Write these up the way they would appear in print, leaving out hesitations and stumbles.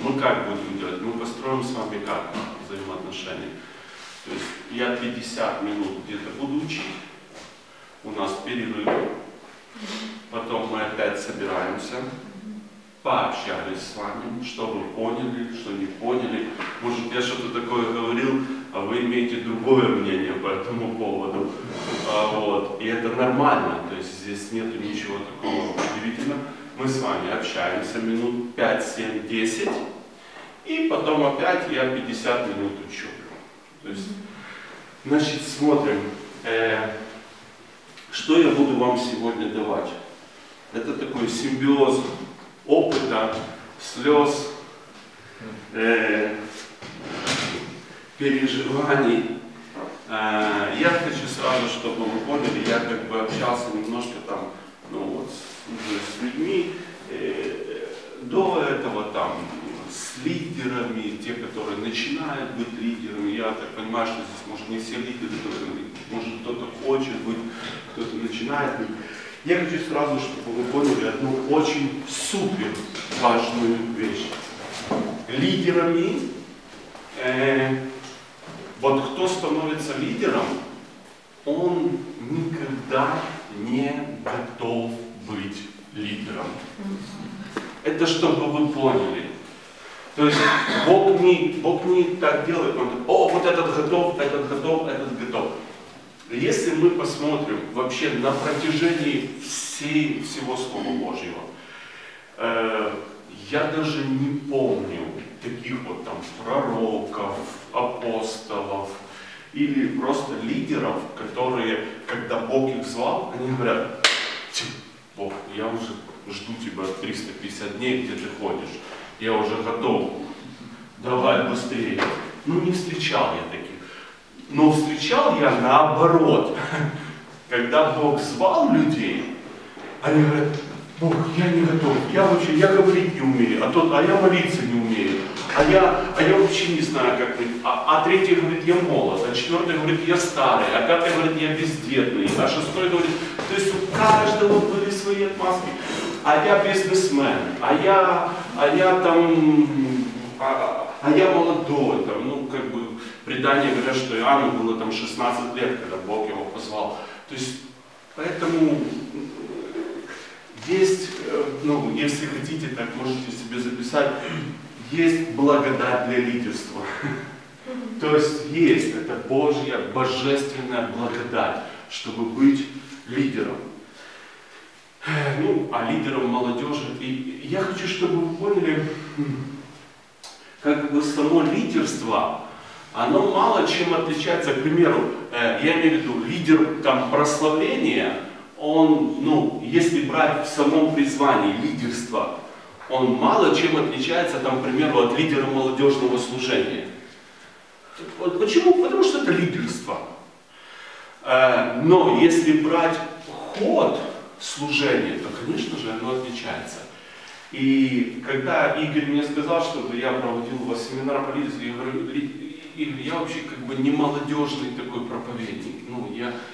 мы как будем делать? Мы построим с вами как взаимоотношения. То есть я 50 минут где-то буду учить, у нас перерыв, потом мы опять собираемся, пообщались с вами, что вы поняли, что не поняли. Может, я что-то такое говорил, а вы имеете другое мнение по этому поводу. Вот. И это нормально, то есть здесь нет ничего такого удивительного. Мы с вами общаемся минут 5, 7, 10, и потом опять я 50 минут учу. То есть, значит, смотрим, что я буду вам сегодня давать. Это такой симбиоз опыта, слез, переживаний. Я хочу сразу, чтобы вы поняли, я как бы общался немножко там, ну вот, уже с людьми, до этого там, с лидерами, те, которые начинают быть лидерами. Я так понимаю, что здесь, может, не все лидеры, может, кто-то хочет быть, кто-то начинает быть. Я хочу сразу, чтобы вы поняли одну очень супер важную вещь. Лидерами, вот кто становится лидером, он никогда не готов быть лидером. Это чтобы вы поняли. То есть Бог не так делает, он говорит, о, вот этот готов, этот готов, этот готов. Если мы посмотрим вообще на протяжении всего Слова Божьего, я даже не помню таких вот там пророков, апостолов или просто лидеров, которые, когда Бог их звал, они говорят, Бог, я уже жду тебя 350 дней, где ты ходишь, я уже готов, давай быстрее. Ну не встречал я таких. Но встречал я наоборот. Когда Бог звал людей, они говорят, Бог, я не готов, я говорить не умею, а я молиться не умею, а я вообще не знаю, как быть. А третий говорит, я молод, а четвертый говорит, я старый, а пятый говорит, я бездетный, а шестой говорит, то есть у каждого были свои отмазки. А я бизнесмен, а я молодой, там, ну, как бы, предания говорят, что Иоанну было там 16 лет, когда Бог его позвал. То есть, поэтому есть, ну, если хотите, так можете себе записать, есть благодать для лидерства. То есть, это Божья, божественная благодать, чтобы быть лидером. Ну, а лидером молодежи. И я хочу, чтобы вы поняли, как бы само лидерство, оно мало чем отличается. К примеру, я имею в виду, лидер там прославления, он, ну, если брать в самом призвании лидерства, он мало чем отличается, там, к примеру, от лидера молодежного служения. Почему? Потому что это лидерство. Но если брать ход служения, то, конечно же, оно отличается. И когда Игорь мне сказал, чтобы я проводил у вас семинар по лидерству, я говорю, Игорь, я вообще как бы не молодежный такой проповедник. Ну,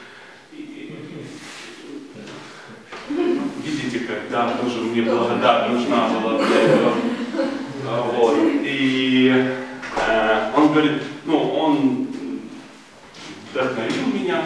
видите, когда тоже мне благодать нужна была для этого. Вот. И он говорит, ну, он вдохновил меня.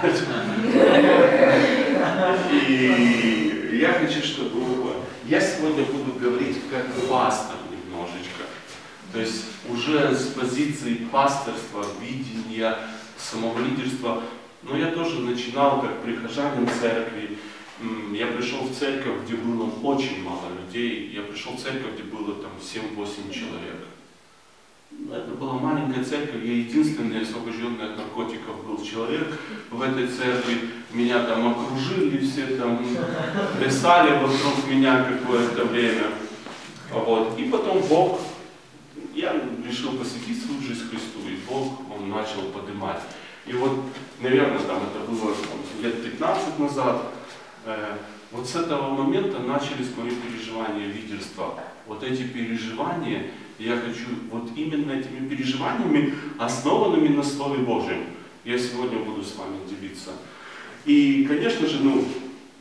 И я хочу, чтобы я сегодня буду говорить как пастор немножечко. То есть уже с позиции пасторства, видения, самого лидерства. Но я тоже начинал как прихожанин церкви. Я пришел в церковь, где было очень мало людей. Я пришел в церковь, где было там 7-8 человек. Это была маленькая церковь, я единственный освобожденный от наркотиков был человек в этой церкви. Меня там окружили, все там плясали вокруг меня какое-то время. Вот. И потом Бог, я решил посвятить свою жизнь Христу, и Бог, Он начал поднимать. И вот, наверное, там это было там, лет 15 назад, вот с этого момента начались мои переживания лидерства. Вот эти переживания, я хочу вот именно этими переживаниями, основанными на Слове Божьем, я сегодня буду с вами делиться. И, конечно же, ну,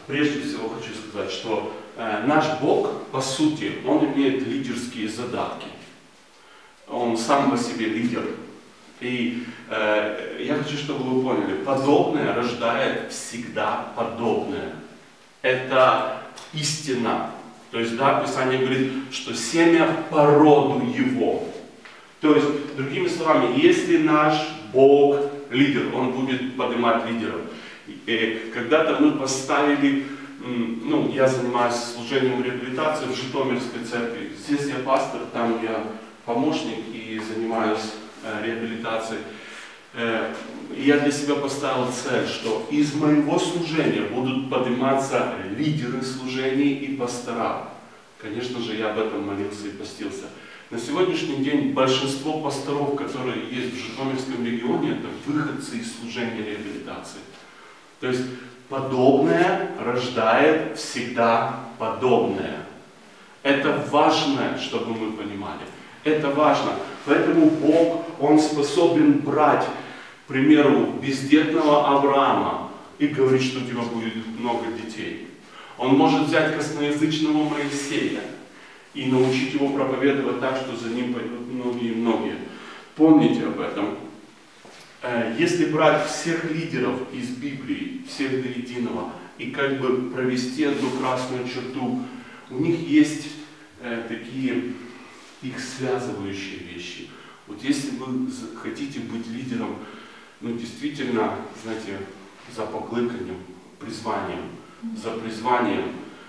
прежде всего хочу сказать, что наш Бог, по сути, Он имеет лидерские задатки. Он сам по себе лидер. И я хочу, чтобы вы поняли, подобное рождает всегда подобное. Это истина. То есть, да, Писание говорит, что семя по роду его. То есть, другими словами, если наш Бог лидер, Он будет поднимать лидеров. Когда-то мы поставили, я занимаюсь служением реабилитации в Житомирской церкви. Здесь я пастор, там я помощник и занимаюсь реабилитацией. Я для себя поставил цель, что из моего служения будут подниматься лидеры служений и пастора. Конечно же, я об этом молился и постился. На сегодняшний день большинство пасторов, которые есть в Житомирском регионе, это выходцы из служения реабилитации. То есть подобное рождает всегда подобное. Это важно, чтобы мы понимали. Это важно. Поэтому Бог, Он способен брать, к примеру, бездетного Авраама и говорить, что у тебя будет много детей. Он может взять косноязычного Моисея и научить его проповедовать так, что за ним пойдут многие. Помните об этом. Если брать всех лидеров из Библии, всех до единого, и как бы провести одну красную черту, у них есть такие их связывающие вещи. Вот если вы хотите быть лидером, действительно, знаете, за поклыканием, призванием, за призванием,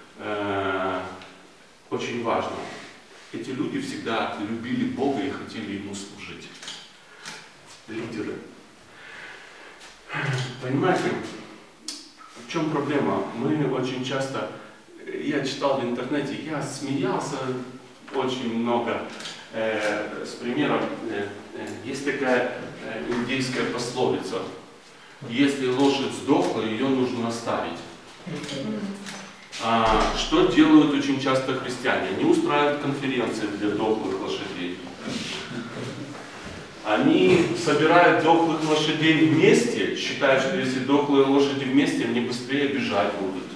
очень важно. Эти люди всегда любили Бога и хотели Ему служить. Лидеры. Понимаете, в чем проблема? Мы очень часто, я читал в интернете, я смеялся очень много с примером. Есть такая индейская пословица: если лошадь сдохла, ее нужно оставить. Что делают очень часто христиане? Они устраивают конференции для дохлых лошадей. Они собирают дохлых лошадей вместе, считают, что если дохлые лошади вместе, они быстрее бежать будут.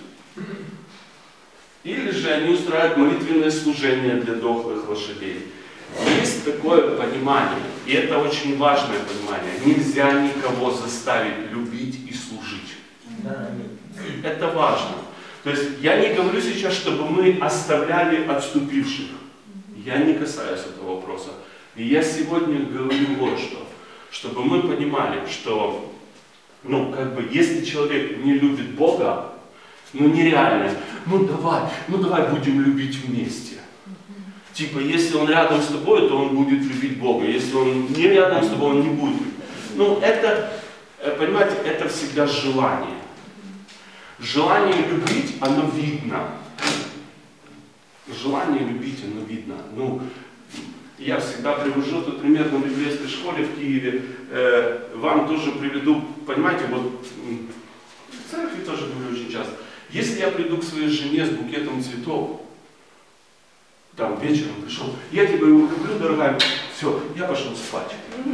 Или же они устраивают молитвенное служение для дохлых лошадей. Есть такое понимание, и это очень важное понимание. Нельзя никого заставить любить и служить. Это важно. То есть я не говорю сейчас, чтобы мы оставляли отступивших. Я не касаюсь этого вопроса. И я сегодня говорю вот что. Чтобы мы понимали, что, если человек не любит Бога, нереально. Давай будем любить вместе. Типа, если он рядом с тобой, то он будет любить Бога. Если он не рядом с тобой, он не будет. Это, понимаете, это всегда желание. Желание любить, оно видно. Желание любить, оно видно. Я всегда привожу этот пример на библейской школе в Киеве. Вам тоже приведу, понимаете, в церкви тоже говорю очень часто. Если я приду к своей жене с букетом цветов, там вечером пришел, я тебя люблю, дорогая, все, я пошел спать.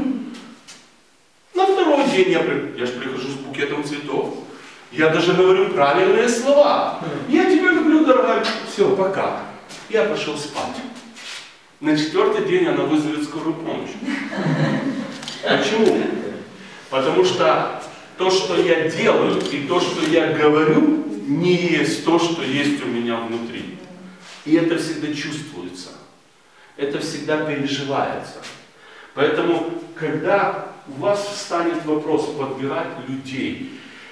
На второй день я же прихожу с букетом цветов. Я даже говорю правильные слова. Я тебя люблю, дорогая, все, пока. Я пошел спать. На 4-й день она вызовет скорую помощь. Почему? Потому что то, что я делаю, и то, что я говорю, не есть то, что есть у меня внутри. И это всегда чувствуется. Это всегда переживается. Поэтому, когда у вас встанет вопрос подбирать людей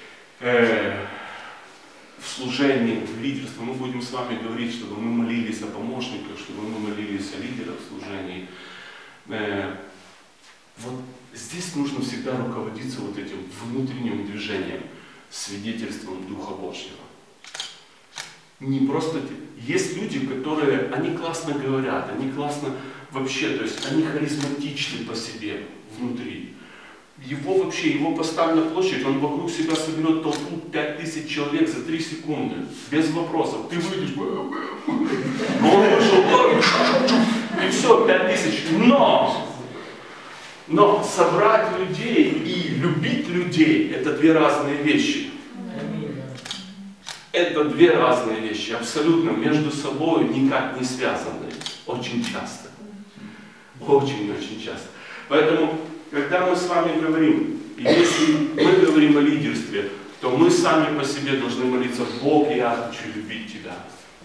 в служении, в лидерство, мы будем с вами говорить, чтобы мы молились о помощниках, чтобы мы молились о лидерах в служении. Вот здесь нужно всегда руководиться вот этим внутренним движением, свидетельством Духа Божьего. Не просто... Есть люди, которые, они классно говорят, они классно вообще, то есть они харизматичны по себе внутри. Его поставь на площадь, он вокруг себя соберет толпу 5000 человек за 3 секунды. Без вопросов. Ты выйдешь, он вышел, и все, 5000. Но собрать людей и любить людей — это две разные вещи. Это две разные вещи, абсолютно между собой никак не связанные. Очень часто. Очень-очень часто. Поэтому, когда мы с вами говорим, если мы говорим о лидерстве, то мы сами по себе должны молиться: Бог, я хочу любить Тебя.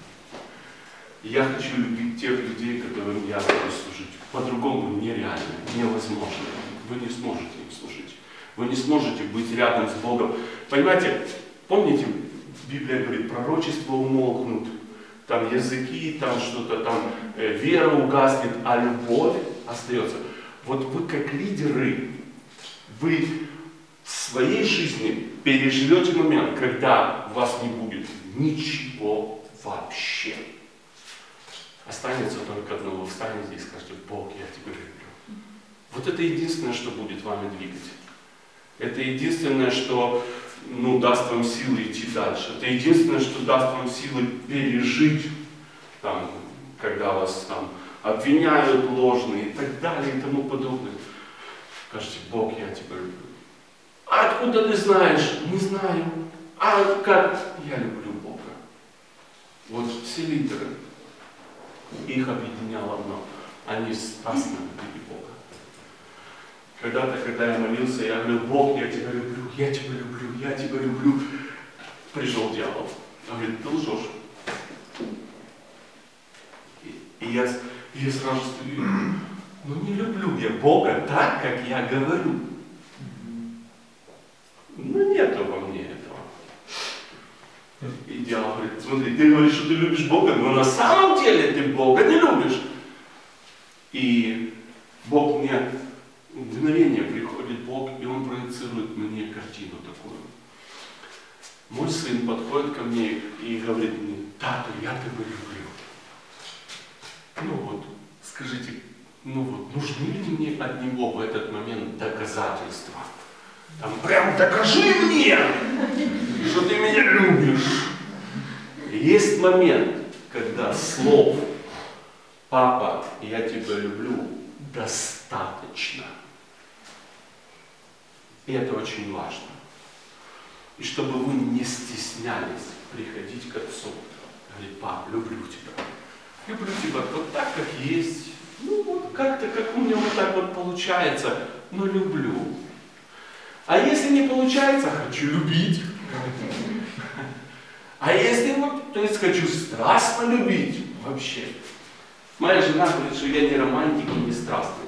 Я хочу любить тех людей, которым я буду служить. По-другому нереально, невозможно. Вы не сможете им служить. Вы не сможете быть рядом с Богом. Понимаете, помните, Библия говорит, пророчества умолкнут, там языки, там что-то там, вера угаснет, а любовь остается. Вот вы как лидеры, вы в своей жизни переживете момент, когда у вас не будет ничего вообще. Останется только одно: вы встанете и скажете: Бог, я Тебя люблю. Вот это единственное, что будет вами двигать. Это единственное, что даст вам силы идти дальше. Это единственное, что даст вам силы пережить, там, когда вас там обвиняют ложные и так далее и тому подобное. Скажите: Бог, я Тебя люблю. А откуда ты знаешь? Не знаю. А как? Я люблю Бога. Вот все лидеры, их объединяло одно: они страстно любили Бога. Когда-то, когда я молился, я говорил: Бог, я Тебя люблю, я Тебя люблю, я Тебя люблю. Пришел дьявол. Он говорит: ты лжешь. И я сразу стою: не люблю я Бога так, как я говорю. Нету во мне этого. И дьявол говорит: смотри, ты говоришь, что ты любишь Бога, но на самом деле ты Бога не любишь. И Бог мне, в мгновение приходит Бог, и Он проецирует мне картину такую. Мой сын подходит ко мне и говорит мне: Тата, я Тебя люблю. Скажите, нужны ли мне от него в этот момент доказательства? Там прям докажи мне, что ты меня любишь. Есть момент, когда слов «Папа, я Тебя люблю» достаточно. И это очень важно. И чтобы вы не стеснялись приходить к Отцу. Говорить: пап, люблю Тебя. Люблю Тебя вот так, как есть. Как-то, как у меня вот так вот получается, но люблю. А если не получается, хочу любить. А если то есть хочу страстно любить вообще. Моя жена говорит, что я не романтик и не страстный.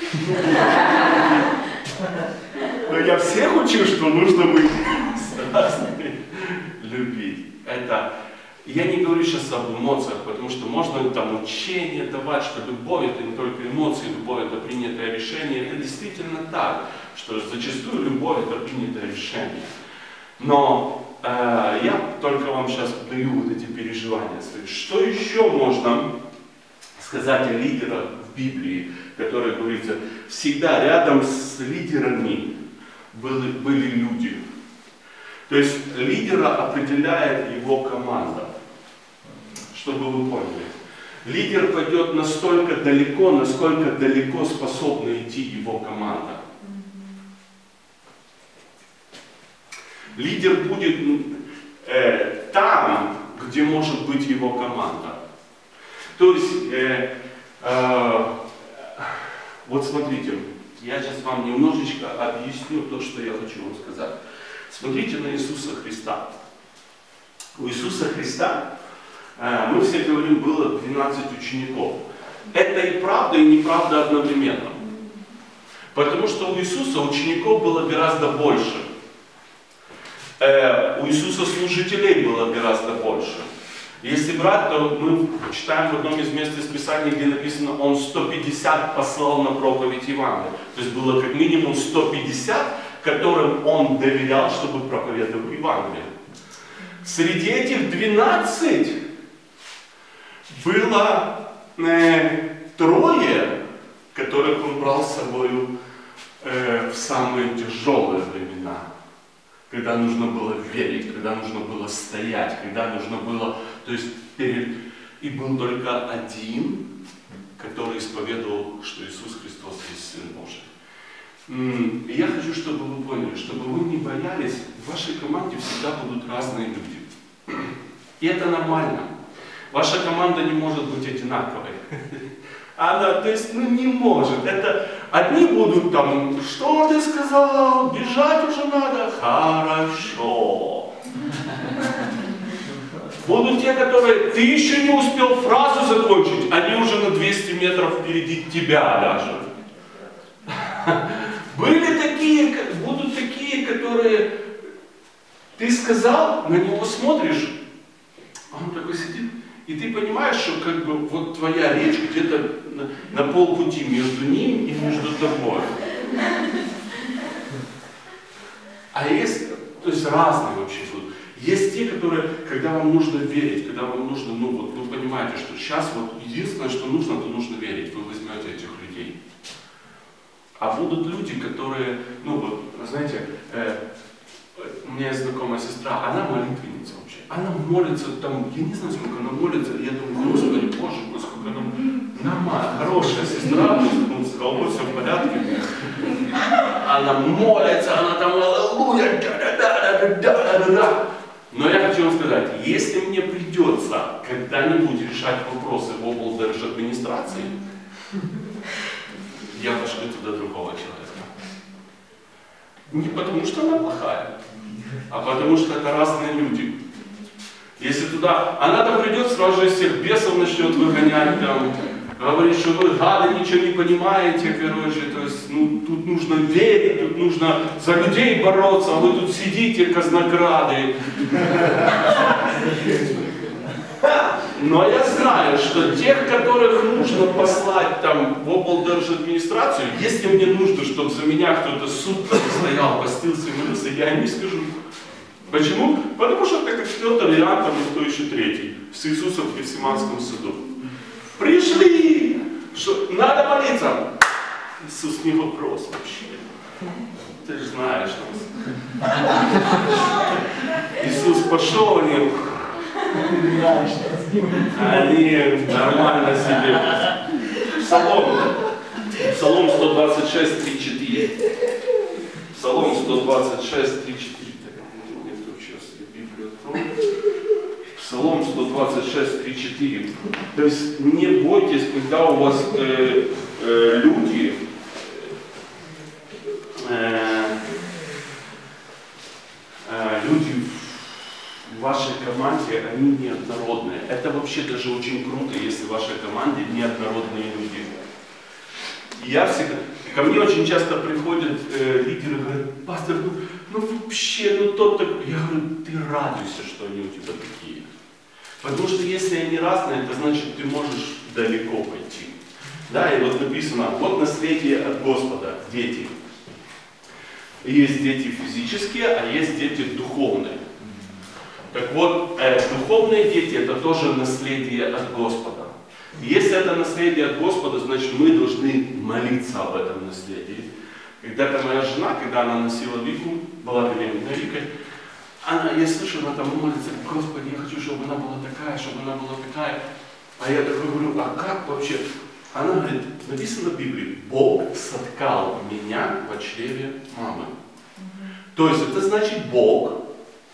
Но я всех учу, что нужно быть страстным, любить. Это, я не говорю сейчас об эмоциях, потому что можно там учение давать, что любовь это не только эмоции, любовь это принятое решение. Это действительно так, что зачастую любовь это принятое решение. Но я только вам сейчас даю вот эти переживания свои. Что еще можно сказать о лидерах в Библии, которые говорится, всегда рядом с лидерами были люди. То есть лидера определяет его команда. Чтобы вы поняли. Лидер пойдет настолько далеко, насколько далеко способна идти его команда. Лидер будет там, где может быть его команда. То есть, вот смотрите, я сейчас вам немножечко объясню то, что я хочу вам сказать. Смотрите на Иисуса Христа. У Иисуса Христа, мы все говорим, было 12 учеников. Это и правда, и неправда одновременно. Потому что у Иисуса учеников было гораздо больше. У Иисуса служителей было гораздо больше. Если брать, то мы читаем в одном из мест из Писания, где написано, Он 150 послал на проповедь Евангелия. То есть было как минимум 150, которым Он доверял, чтобы проповедовать Евангелие. Среди этих 12 было трое, которых Он брал с собой в самые тяжелые времена. Когда нужно было верить, когда нужно было стоять, когда нужно было, то есть и был только один, который исповедовал, что Иисус Христос есть Сын Божий. И я хочу, чтобы вы поняли, чтобы вы не боялись, в вашей команде всегда будут разные люди. И это нормально. Ваша команда не может быть одинаковой. Она, то есть, не может. Это одни будут там, что ты сказал, бежать уже надо, хорошо. Будут те, которые, ты еще не успел фразу закончить, они уже на 200 метров впереди тебя даже. Были такие, будут такие, которые, ты сказал, на него смотришь, он такой сидит, и ты понимаешь, что как бы вот твоя речь где-то на полпути между ним и между тобой. А есть, то есть разные вообще будут. Есть те, которые, когда вам нужно верить, когда вам нужно, вы понимаете, что сейчас вот единственное, что нужно, то нужно верить. Вы возьмете этих людей. А будут люди, которые, знаете, у меня есть знакомая сестра, она молитвенница вообще. Она молится там, я не знаю, сколько она молится, я думаю, Господи, Боже, сколько она нормальная, хорошая сестра, с головой все в порядке. Она молится, она там аллилуйя, да-да-да-да-да-да-да. Но я хочу вам сказать, если мне придется когда-нибудь решать вопросы в облдержадминистрации, я пошлю туда другого человека. Не потому что она плохая, а потому что это разные люди. Если туда, она там придет, сразу же из всех бесов начнет выгонять, там, говорит, что вы гады, ничего не понимаете, то есть, тут нужно верить, тут нужно за людей бороться, а вы тут сидите, казнокрады. Но я знаю, что тех, которых нужно послать там в облдержадминистрацию, если мне нужно, чтобы за меня кто-то сутками стоял, постился и молился, я им не скажу. Почему? Потому что это как Петр, Иоанн, там и кто еще третий, с Иисусом в Гефсиманском саду. Пришли, что надо молиться. Иисус, не вопрос вообще. Ты же знаешь нас. Иисус пошел, они нормально себе. Псалом 126, 3-4. Псалом 126, 3-4. Псалом 126, 3-4. То есть не бойтесь, когда у вас люди в вашей команде, они неоднородные. Это вообще даже очень круто, если в вашей команде неоднородные люди. Я всегда, ко мне очень часто приходят лидеры и говорят, пастор, вообще, тот такой. Я говорю, ты радуйся, что они у тебя такие. Потому что если они разные, это значит, ты можешь далеко пойти. Да, и вот написано, вот наследие от Господа, дети. Есть дети физические, а есть дети духовные. Так вот, духовные дети это тоже наследие от Господа. Если это наследие от Господа, значит мы должны молиться об этом наследии. Когда-то моя жена, когда она носила Вику, была беременна Викой, я слышу, она там молится, Господи, я хочу, чтобы она была такая, чтобы она была такая. А я такой говорю, а как вообще? Она говорит, написано в Библии, Бог соткал меня в чреве мамы. То есть это значит Бог,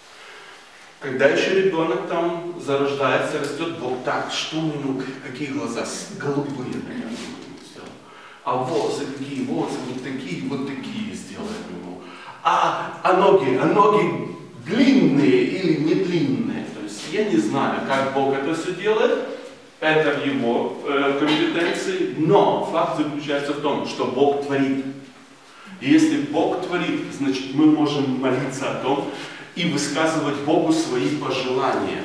когда еще ребенок там зарождается, растет, Бог так, что ему, какие глаза, голубые, наверное, сделал. А волосы какие, волосы вот такие сделаем ему. А ноги длинные или не длинные. То есть я не знаю, как Бог это все делает. Это в его компетенции, но факт заключается в том, что Бог творит. И если Бог творит, значит мы можем молиться о том и высказывать Богу свои пожелания.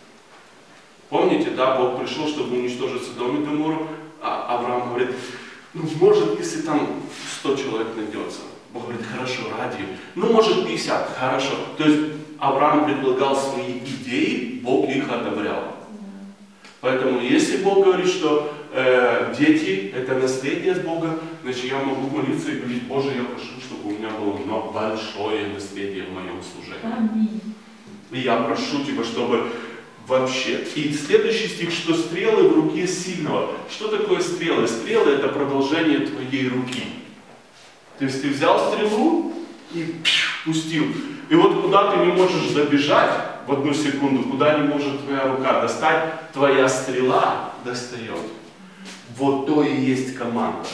Помните, да, Бог пришел, чтобы уничтожить Содом и Гоморру, а Авраам говорит, может, если там 100 человек найдется. Бог говорит, хорошо, ради. Может 50, хорошо. То есть Авраам предлагал свои идеи, Бог их одобрял. Поэтому, если Бог говорит, что дети это наследие от Бога, значит я могу молиться и говорить, Боже, я прошу, чтобы у меня было большое наследие в моем служении. И я прошу Тебя, чтобы вообще. И следующий стих, что стрелы в руке сильного. Что такое стрелы? Стрелы это продолжение твоей руки. То есть ты взял стрелу и пустил. И вот куда ты не можешь забежать, в одну секунду, куда не может твоя рука достать, твоя стрела достает. Вот то и есть команда.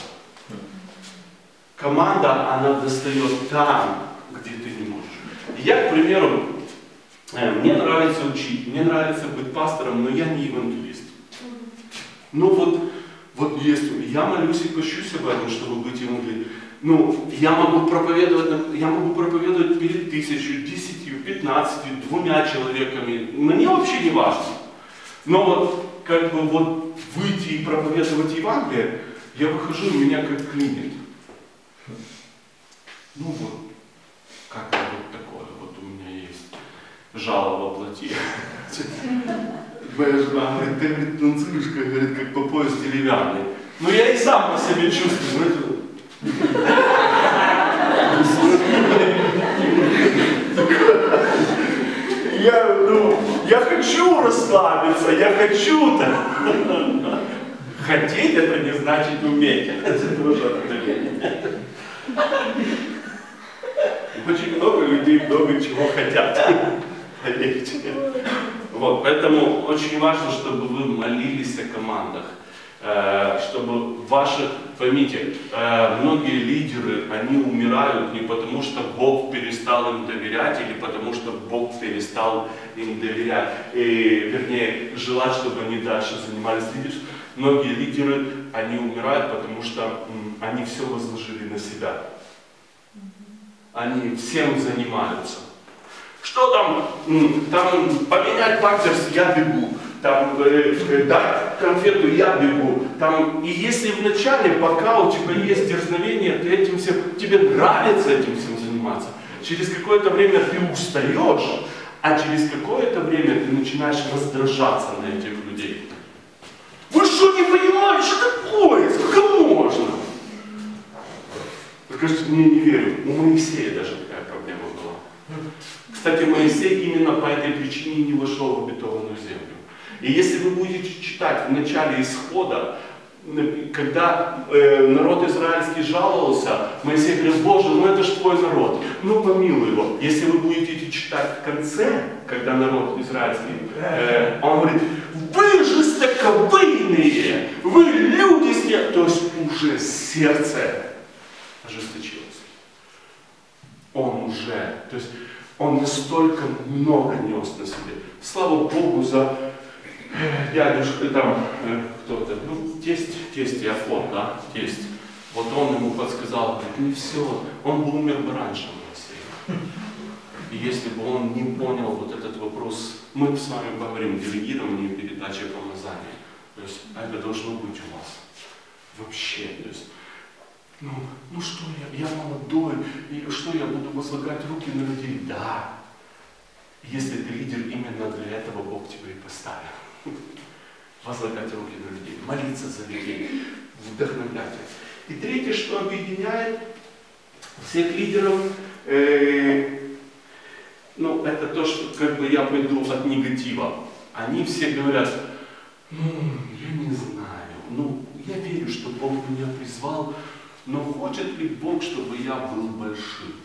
Команда, она достает там, где ты не можешь. Я, к примеру, мне нравится учить, мне нравится быть пастором, но я не евангелист. Ну вот есть, я молюсь и пощусь об этом, чтобы быть евангелистом. Ну, я могу проповедовать перед 1000, 10, 15, 2 человеками. Мне вообще не важно. Но вот, как бы вот выйти и проповедовать Евангелие, я выхожу, и меня как клинит. Ну вот, как-то вот такое вот у меня есть. Жало во плоти. Моя жена говорит, ты говорит, танцуешь, как, говорит, как по пояс деревянный. Но я и сам по себе чувствую. Я хочу расслабиться, я хочу так. Хотеть это не значит уметь. Это тоже откровение. Очень много людей много чего хотят. Поверьте. Вот, поэтому очень важно, чтобы вы молились о командах. Чтобы ваши, поймите, многие лидеры, они умирают не потому, что Бог перестал им доверять, или потому, что Бог перестал им доверять, вернее, желать, чтобы они дальше занимались лидерством. Многие лидеры, они умирают, потому что они все возложили на себя. Они всем занимаются. Что там поменять памперс, я бегу. Там дать конфету, я бегу. Там, и если вначале, пока у тебя есть дерзновение, ты этим всем, тебе нравится этим всем заниматься, через какое-то время ты устаешь, а через какое-то время ты начинаешь раздражаться на этих людей. Вы что, не понимаете, что такое? Как можно? Вы скажете, мне не верю. У Моисея даже такая проблема была. Кстати, Моисей именно по этой причине не вошел в обетованную землю. И если вы будете читать в начале Исхода, когда народ израильский жаловался, Моисей говорил, Боже, ну это ж твой народ, ну помилуй его. Если вы будете читать в конце, когда народ израильский, он говорит, вы жестоковыйные, вы люди с ним, то есть уже сердце ожесточилось. Он уже, то есть он настолько много нес на себе. Слава Богу за дядюшка, там, кто-то, ну, тесть Иофон, да, тесть. Вот он ему подсказал, говорит, не все, он бы умер бы раньше Моисея. И если бы он не понял вот этот вопрос, мы с вами поговорим, делегирование и передача помазания. То есть это должно быть у вас. Вообще, то есть, ну что я молодой, и что я буду возлагать руки на людей? Да. Если ты лидер, именно для этого Бог тебя и поставил. Возлагать руки на людей, молиться за людей, вдохновлять их. И третье, что объединяет всех лидеров, это то, что как бы я пойду от негатива. Они все говорят, я не знаю, я верю, что Бог меня призвал, но хочет ли Бог, чтобы я был большим?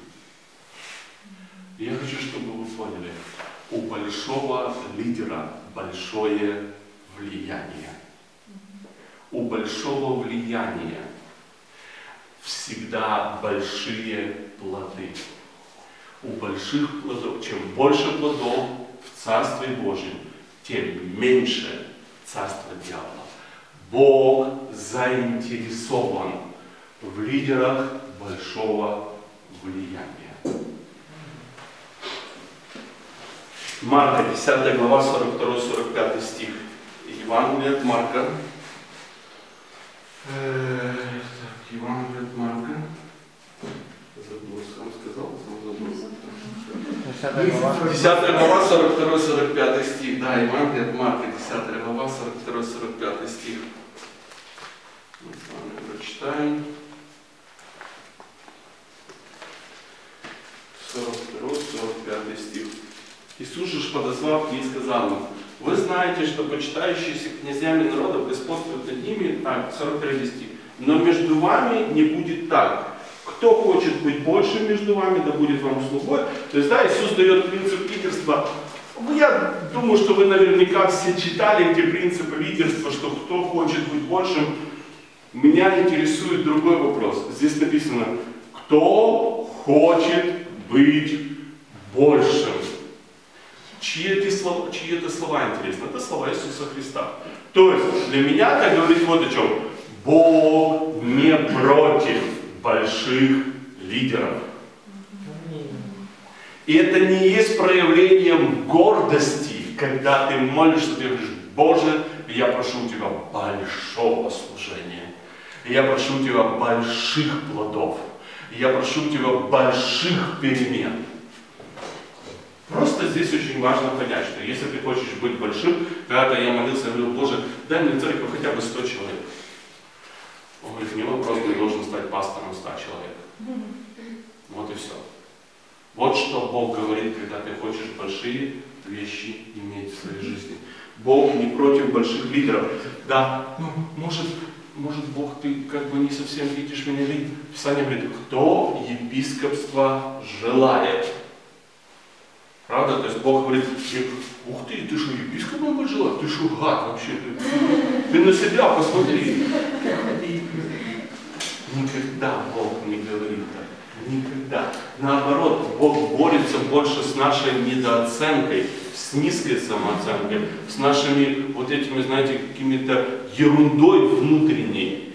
Я хочу, чтобы вы поняли, у большого лидера большое влияние. У большого влияния всегда большие плоды. У больших плодов, чем больше плодов в Царстве Божьем, тем меньше Царство дьявола. Бог заинтересован в лидерах большого влияния. Марка, 10 глава, 42-45 стих. Евангелие от Марка. Евангелие от Марка. Забыл, сам сказал, сам забыл. 10 глава, 42-45 стих. Да, Евангелие от Марка, 10 глава, 42-45 стих. Мы с вами прочитаем. 42-45 стих. Иисус же, подозвав их, сказал им, вы знаете, что почитающиеся князьями народов господствуют над ними, 43 стих, но между вами не будет так. Кто хочет быть большим между вами, да будет вам слугой. То есть, да, Иисус дает принцип лидерства Я думаю, что вы наверняка все читали эти принципы лидерства, что кто хочет быть большим. Меня интересует другой вопрос. Здесь написано, кто хочет быть большим. Чьи это слова интересны? Это слова Иисуса Христа. То есть для меня это говорит вот о чем. Бог не против больших лидеров. И это не есть проявлением гордости, когда ты молишься, ты говоришь, Боже, я прошу у Тебя большого служения. Я прошу у Тебя больших плодов. Я прошу у Тебя больших перемен. Просто здесь очень важно понять, что если ты хочешь быть большим, когда-то я молился, я говорил, Боже, дай мне в церковь хотя бы 100 человек. Он говорит, не вопрос, ты должен стать пастором 100 человек. Вот и все. Вот что Бог говорит, когда ты хочешь большие вещи иметь в своей жизни. Бог не против больших лидеров. Да, ну, может Бог, ты как бы не совсем видишь меня лидер. Писание говорит, кто епископство желает. Правда? То есть Бог говорит, ух ты что, епископом быть желаешь? Ты что, гад вообще? Ты на себя посмотри. Никогда Бог не говорит так. Никогда. Наоборот, Бог борется больше с нашей недооценкой, с низкой самооценкой, с нашими вот этими, знаете, какими-то ерундой внутренней.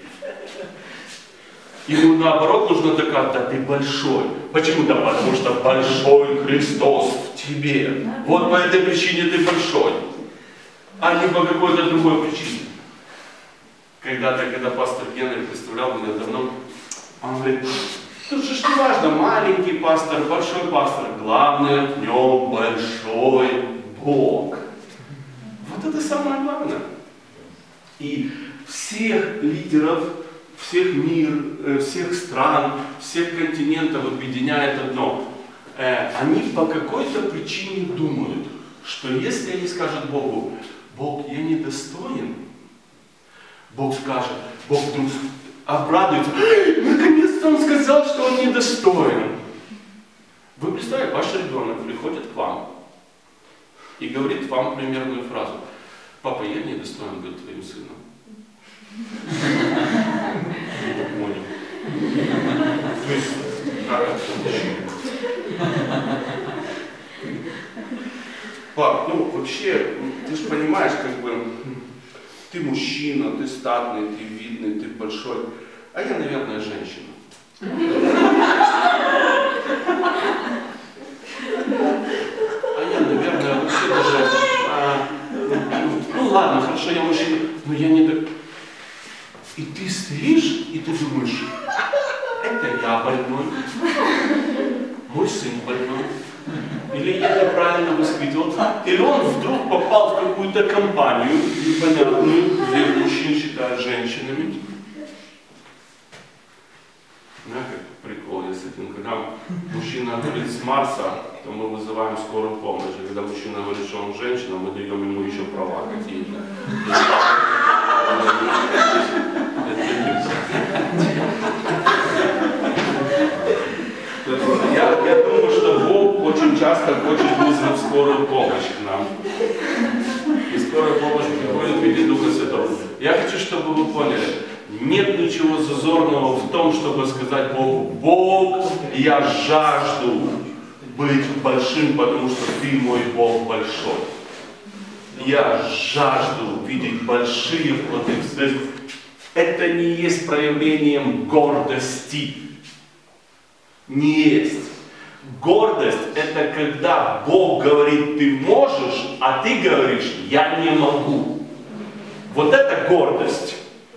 Ему наоборот нужно доказать, да ты большой. Почему? Да потому что большой Христос в тебе. Вот по этой причине ты большой. А не по какой-то другой причине. Когда пастор Генри представлял меня давно, он говорит, тут же не важно, маленький пастор, большой пастор, главное в нем большой Бог. Вот это самое главное. И всех лидеров, всех стран, всех континентов объединяет одно. Они по какой-то причине думают, что если они скажут Богу, Бог, я недостоин, Бог скажет, Бог вдруг обрадуется, наконец-то он сказал, что он недостоин. Вы представляете, ваш ребенок приходит к вам и говорит вам примерную фразу. Папа, я недостоин быть твоим сыном. Не понял. То есть, как это? Пап, ну вообще, ты же понимаешь, как бы, ты мужчина, ты статный, ты видный, ты большой, а я, наверное, женщина. А я, наверное, вообще даже, ну ладно, хорошо, я мужчина, но я не так. И ты стоишь, и ты думаешь, это я больной, мой сын больной. Или я неправильно воспитывал, или он вдруг попал в какую-то компанию непонятную, где мужчин считают женщинами. Знаете, как прикол есть один, когда мужчина говорит с Марса, то мы вызываем скорую помощь, а когда мужчина говорит, что он женщина, мы даем ему еще права какие-то. Я думаю, что Бог очень часто хочет вызвать скорую помощь к нам. И скорая помощь приходит в виде Духа Святого. Я хочу, чтобы вы поняли, нет ничего зазорного в том, чтобы сказать Богу, Бог, я жажду быть большим, потому что Ты мой Бог большой. Я жажду видеть большие плоды. Это не есть проявлением гордости. Не есть. Гордость – это когда Бог говорит, ты можешь, а ты говоришь, я не могу. Вот это гордость.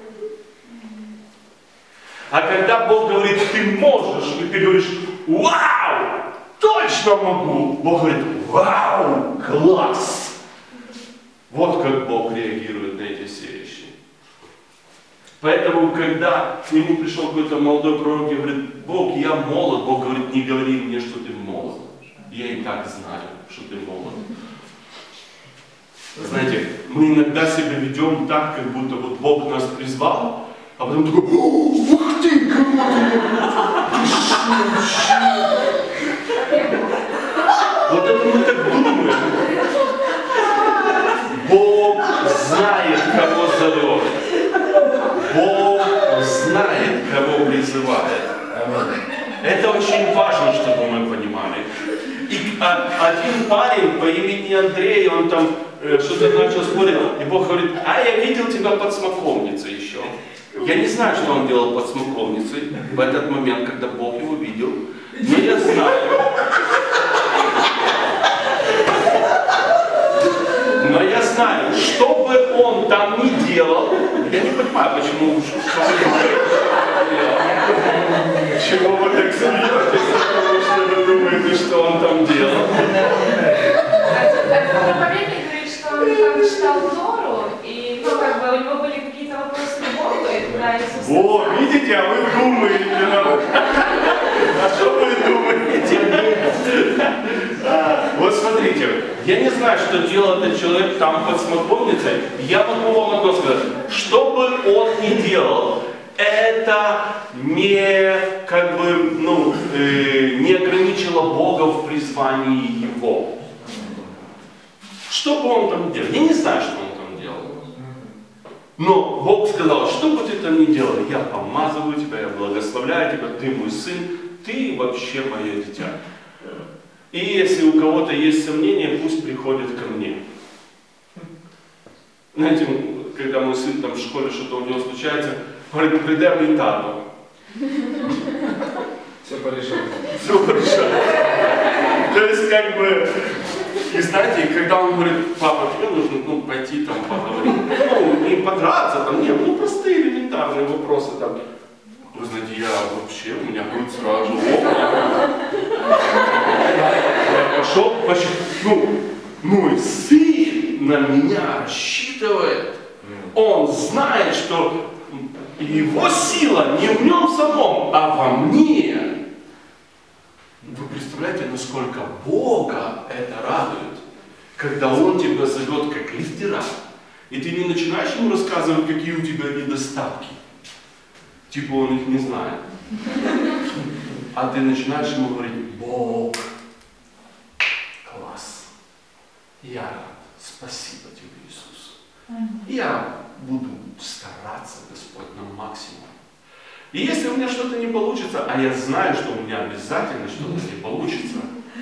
А когда Бог говорит, ты можешь, и ты говоришь, вау, точно могу. Бог говорит, вау, класс. Вот как Бог реагирует на эти все вещи. Поэтому, когда к нему пришел какой-то молодой пророк и говорит, Бог, я молод, Бог говорит, не говори мне, что ты молод. Я и так знаю, что ты молод. Знаете, мы иногда себя ведем так, как будто вот Бог нас призвал, а потом такой, ух ты, кому-то! Вот это мы так думаем. призывает. Это очень важно, чтобы мы понимали. И один парень по имени Андрей, он там что-то начал спорить, и Бог говорит, а я видел тебя под смоковницей еще. Я не знаю, что он делал под смоковницей в этот момент, когда Бог его видел, но я знаю. Но я знаю, что бы он там ни делал, я не понимаю, почему чего вы так смеетесь, потому что вы думаете, что он там делал. Проповедник говорит, что он там читал Тору, и ну, как бы, у него были какие-то вопросы к Богу, и когда Иисус... Во, видите, а вы думаете, а что вы думаете? Вот смотрите, я не знаю, что делал этот человек там под смоковницей, я могу вам одно сказать, что бы он ни делал, это не, как бы, ну, не ограничило Бога в призвании его. Что бы он там делал? Я не знаю, что он там делал. Но Бог сказал, что бы ты там ни делал, я помазываю тебя, я благословляю тебя, ты мой сын, ты вообще мое дитя. И если у кого-то есть сомнения, пусть приходят ко мне. Знаете, когда мой сын там в школе что-то у него случается, говорит, придай мне тату. Все порешаем. Все порешаем. То есть, как бы, и знаете, когда он говорит, папа, тебе нужно пойти там поговорить, ну, не подраться, там, нет, ну, простые элементарные вопросы там. Вы знаете, я вообще, у меня будет сразу я пошел, мой сын на меня рассчитывает. Он знает, что его сила не в нем самом, а во мне. Вы представляете, насколько Бога это радует, когда Он тебя зовет как лидера, и ты не начинаешь ему рассказывать, какие у тебя недостатки. Типа он их не знает. А ты начинаешь ему говорить, Бог, класс, я рад, спасибо тебе, Иисус. Я буду стараться, Господь, на максимум. И если у меня что-то не получится, а я знаю, что у меня обязательно что-то не получится,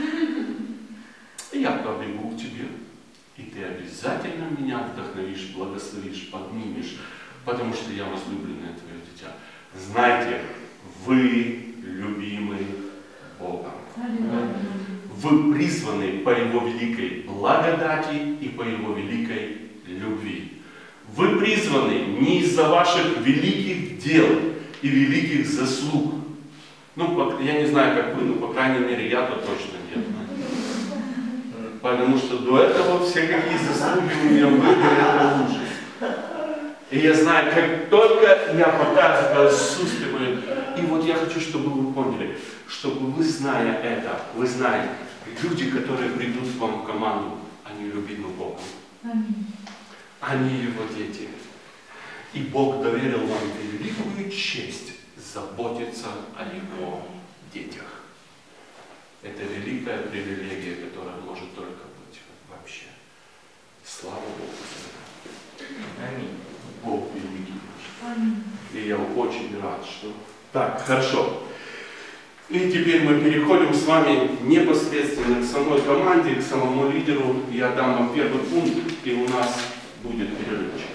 я побегу к тебе, и ты обязательно меня вдохновишь, благословишь, поднимешь, потому что я возлюбленное твое дитя. Знайте, вы любимы Богом. Вы призваны по Его великой благодати и по Его великой любви. Вы призваны не из-за ваших великих дел и великих заслуг. Ну, я не знаю, как вы, но, по крайней мере, я-то точно нет. Потому что до этого все какие заслуги у меня были, это ужас. И я знаю, как только я показываю Иисус, и вот я хочу, чтобы вы поняли, чтобы вы, зная это, вы знали, люди, которые придут к вам в команду, они любимы Богом. Они Его дети. И Бог доверил вам великую честь заботиться о Его детях. Это великая привилегия, которая может только быть вообще. Слава Богу за это. Аминь. Бог великий. И я очень рад, что... Так, хорошо. И теперь мы переходим с вами непосредственно к самой команде, к самому лидеру. Я дам вам первый пункт, и у нас будет перерывчик.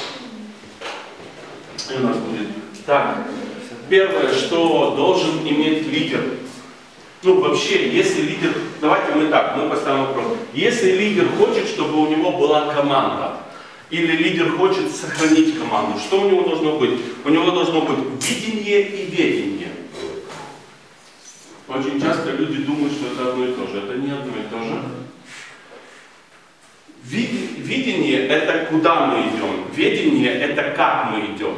И у нас будет... Так, первое, что должен иметь лидер. Ну, вообще, если лидер... Давайте мы так, мы поставим вопрос. Если лидер хочет, чтобы у него была команда, или лидер хочет сохранить команду, что у него должно быть? У него должно быть видение и ведение. Очень часто люди думают, что это одно и то же. Это не одно и то же. Видение – это куда мы идем. Ведение – это как мы идем.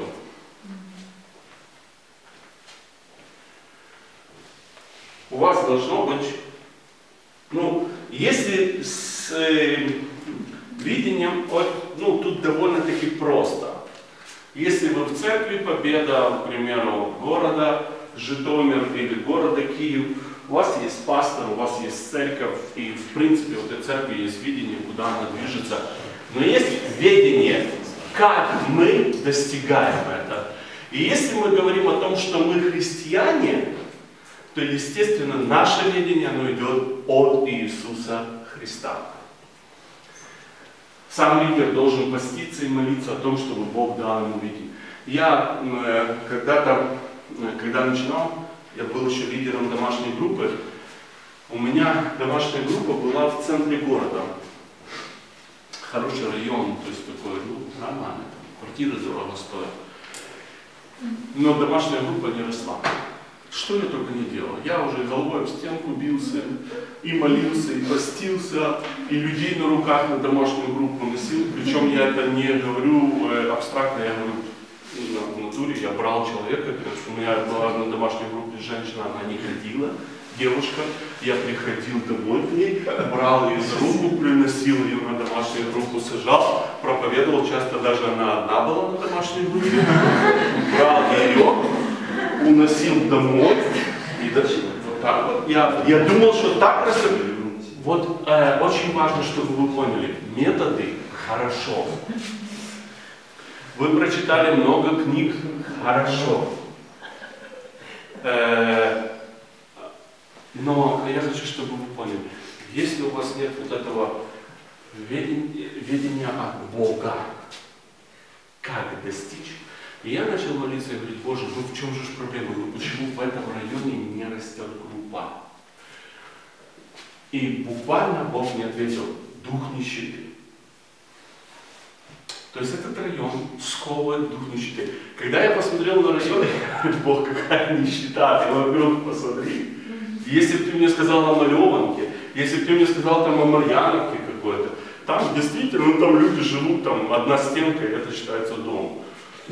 У вас должно быть, ну, если с видением, ну, тут довольно-таки просто. Если вы в церкви Победа, к примеру, города Житомир или города Киев, у вас есть пастор, у вас есть церковь, и в принципе в этой церкви есть видение, куда она движется. Но есть ведение, как мы достигаем это. И если мы говорим о том, что мы христиане, то, естественно, наше видение, оно идет от Иисуса Христа. Сам лидер должен поститься и молиться о том, чтобы Бог дал ему видение. Я когда-то, когда начинал, я был еще лидером домашней группы. У меня домашняя группа была в центре города. Хороший район, то есть такой, нормально, квартиры дорого стоят. Но домашняя группа не росла. Что я только не делал. Я уже головой об стенку бился, и молился, и постился, и людей на руках на домашнюю группу носил. Причем я это не говорю абстрактно, я говорю в натуре. Я брал человека, потому что у меня была на домашней группе женщина, она не ходила, девушка. Я приходил домой к ней, брал ее за руку, приносил ее на домашнюю группу, сажал, проповедовал. Часто даже она одна была на домашней группе. Брал ее, уносил домой и вот так вот. Я думал, что так просто. Вот очень важно, чтобы вы поняли, методы хорошо. Вы прочитали много книг хорошо. Но я хочу, чтобы вы поняли, если у вас нет вот этого ведения от Бога, как достичь. И я начал молиться и говорить: Боже, ну в чем же проблема? Ну почему в этом районе не растет группа? И буквально Бог мне ответил: дух нищеты. То есть этот район сковывает дух нищеты. Когда я посмотрел на район, я говорю: Бог, какая нищета, ты, во-первых, посмотри. Если бы ты мне сказал о Малеванке, если бы ты мне сказал там о Марьяновке какой-то, там действительно, там люди живут, там одна стенка, и это считается домом.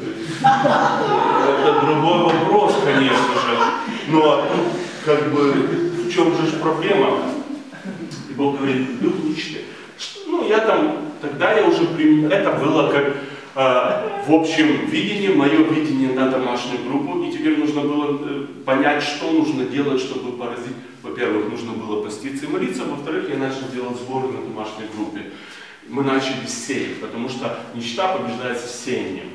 Это другой вопрос, конечно же. Но тут как бы в чем же проблема? И Бог говорит: дух нищеты. Ну, я там, тогда я уже применил, это было как в общем видении, мое видение на домашнюю группу, и теперь нужно было понять, что нужно делать, чтобы поразить. Во-первых, нужно было поститься и молиться, во-вторых, я начал делать сборы на домашней группе. Мы начали сеять, потому что нищета побеждается сеянием.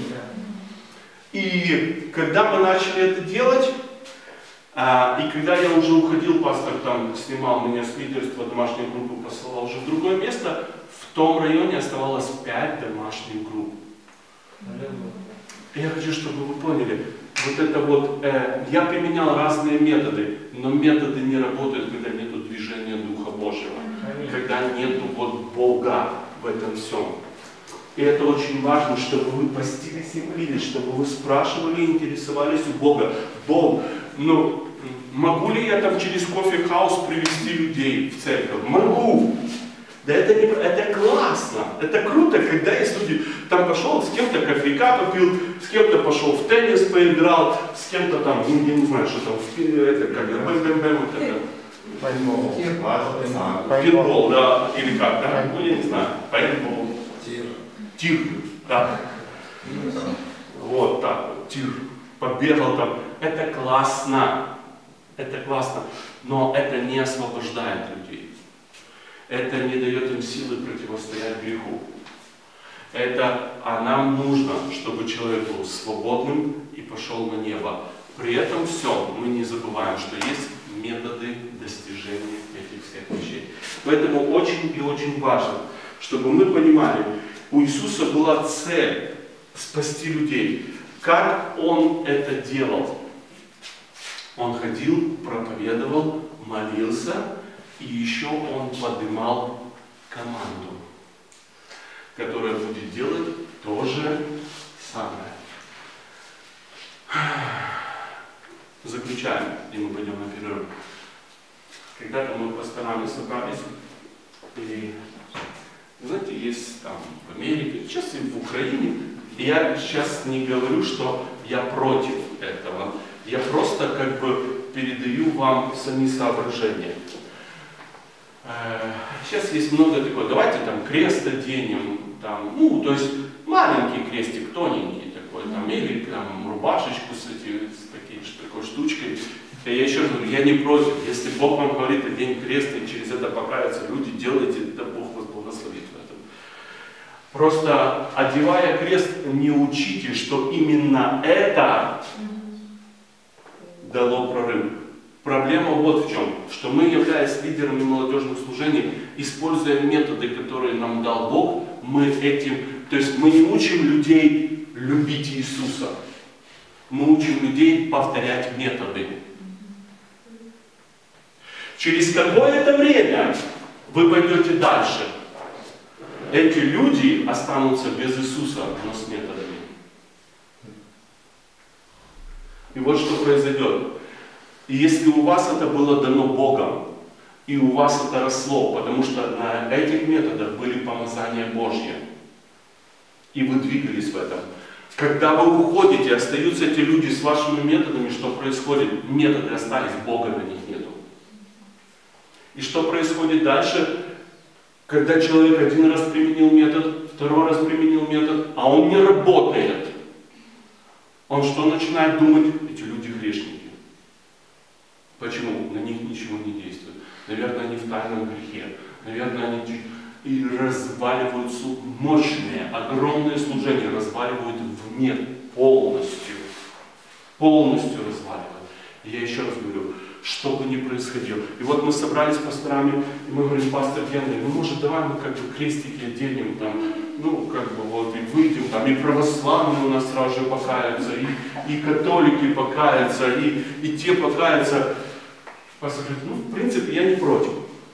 И когда мы начали это делать, и когда я уже уходил, пастор там снимал меня с лидерства домашней группы, посылал уже в другое место, в том районе оставалось 5 домашних групп. И я хочу, чтобы вы поняли, вот это вот, я применял разные методы, но методы не работают, когда нету движения Духа Божьего, когда нету вот Бога в этом всем. И это очень важно, чтобы вы постились и молились, чтобы вы спрашивали, интересовались у Бога. Бог, ну, могу ли я там через кофе-хаус привести людей в церковь? Могу. Да это классно, это круто, когда есть люди, там пошел, с кем-то кофейка попил, с кем-то пошел в теннис поиграл, с кем-то там, ну, я не знаю, что там, это как, бэм-бэм-бэм, вот это. Пинбол, да, или как, да? Ну, я не знаю, пейнтбол. Тир, да. Вот так вот, тир. Побегал там. Это классно. Это классно. Но это не освобождает людей. Это не дает им силы противостоять греху. А нам нужно, чтобы человек был свободным и пошел на небо. При этом все, мы не забываем, что есть методы достижения этих всех вещей. Поэтому очень и очень важно, чтобы мы понимали, у Иисуса была цель спасти людей. Как Он это делал? Он ходил, проповедовал, молился, и еще Он поднимал команду, которая будет делать то же самое. Заключаем, и мы пойдем на перерыв. Когда-то мы пасторами собрались, и, знаете, есть там в Америке, сейчас и в Украине, и я сейчас не говорю, что я против этого, я просто как бы передаю вам сами соображения. Сейчас есть много такого, давайте там крест оденем, там, ну, то есть маленький крестик, тоненький такой, там, или там рубашечку с такой штучкой. Я еще раз говорю, я не против, если Бог вам говорит, одень крест, и через это покаяться люди, делайте, да Бог вас благословит в Просто одевая крест, не учите, что именно это дало прорыв. Проблема вот в чем, что мы, являясь лидерами молодежных служений, используя методы, которые нам дал Бог, мы то есть мы не учим людей любить Иисуса, мы учим людей повторять методы. Через какое-то время вы пойдете дальше. Эти люди останутся без Иисуса, но с методами. И вот что произойдет. И если у вас это было дано Богом, и у вас это росло, потому что на этих методах были помазания Божьи, и вы двигались в этом. Когда вы уходите, остаются эти люди с вашими методами, что происходит? Методы остались, Бога на них нету. И что происходит дальше? Когда человек один раз применил метод, второй раз применил метод, а он не работает, он что начинает думать? Эти люди грешники. Почему? На них ничего не действует. Наверное, они в тайном грехе. Наверное, они и разваливаются мощные, огромные служения, разваливают в нет полностью. Полностью разваливают. И я еще раз говорю, что бы ни происходило. И вот мы собрались с пасторами, и мы говорим: пастор Генри, ну может давай мы как бы крестики оденем, там, ну как бы вот и выйдем, там и православные у нас сразу же покаются, и католики покаются, и те покаются. Пастор говорит: ну в принципе я не против.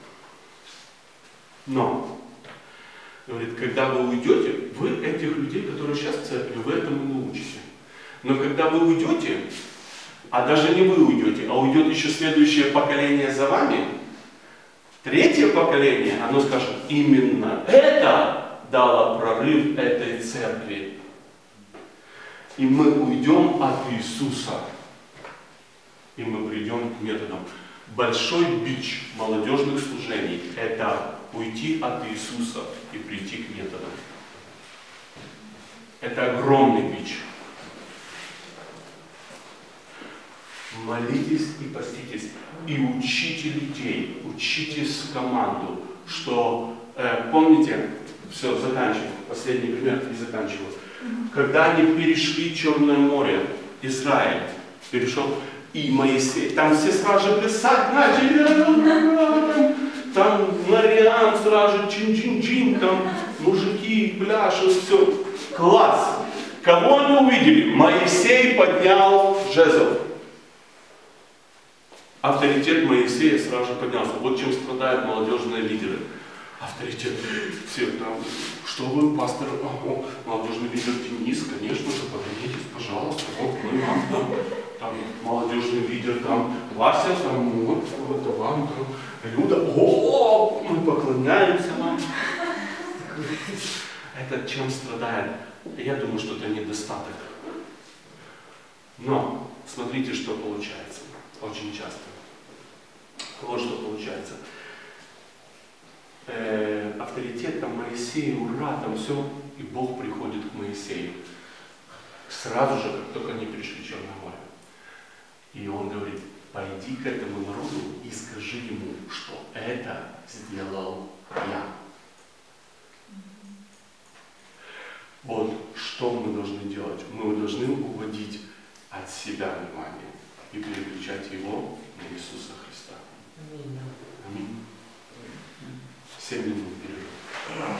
Но, говорит, когда вы уйдете, вы этих людей, которые сейчас в церкви, вы этому научите. Но когда вы уйдете, а даже не вы уйдете, а уйдет еще следующее поколение за вами, третье поколение, оно скажет: именно это дало прорыв этой церкви. И мы уйдем от Иисуса, и мы придем к методам. Большой бич молодежных служений – это уйти от Иисуса и прийти к методам. Это огромный бич. Молитесь и поститесь, и учите людей, учите команду, что, помните, все, заканчиваю, последний пример и заканчиваю. Когда они перешли Черное море, Израиль перешел, и Моисей, там все сразу же плясать начали, там Мариам сразу же чин-чин-чин, там мужики пляшут, все, класс. Кого они увидели? Моисей поднял жезл. Авторитет Моисея сразу же поднялся. Вот чем страдают молодежные лидеры. Авторитет. Все там, что вы, пастор, молодежный лидер Денис, конечно же, подойдитесь, пожалуйста, вот мы вам там молодежный лидер, там Вася, там, вот вам, там, Люда, мы поклоняемся вам. Это чем страдает? Я думаю, что это недостаток. Но смотрите, что получается. Очень часто. Вот что получается. Авторитет там Моисея, ура, там все, и Бог приходит к Моисею. Сразу же, как только они перешли Черное море. И он говорит: пойди к этому народу и скажи ему, что это сделал я. Вот что мы должны делать. Мы должны уводить от себя внимание и переключать его на Иисуса Христа. Аминь. 7 минут перерыв.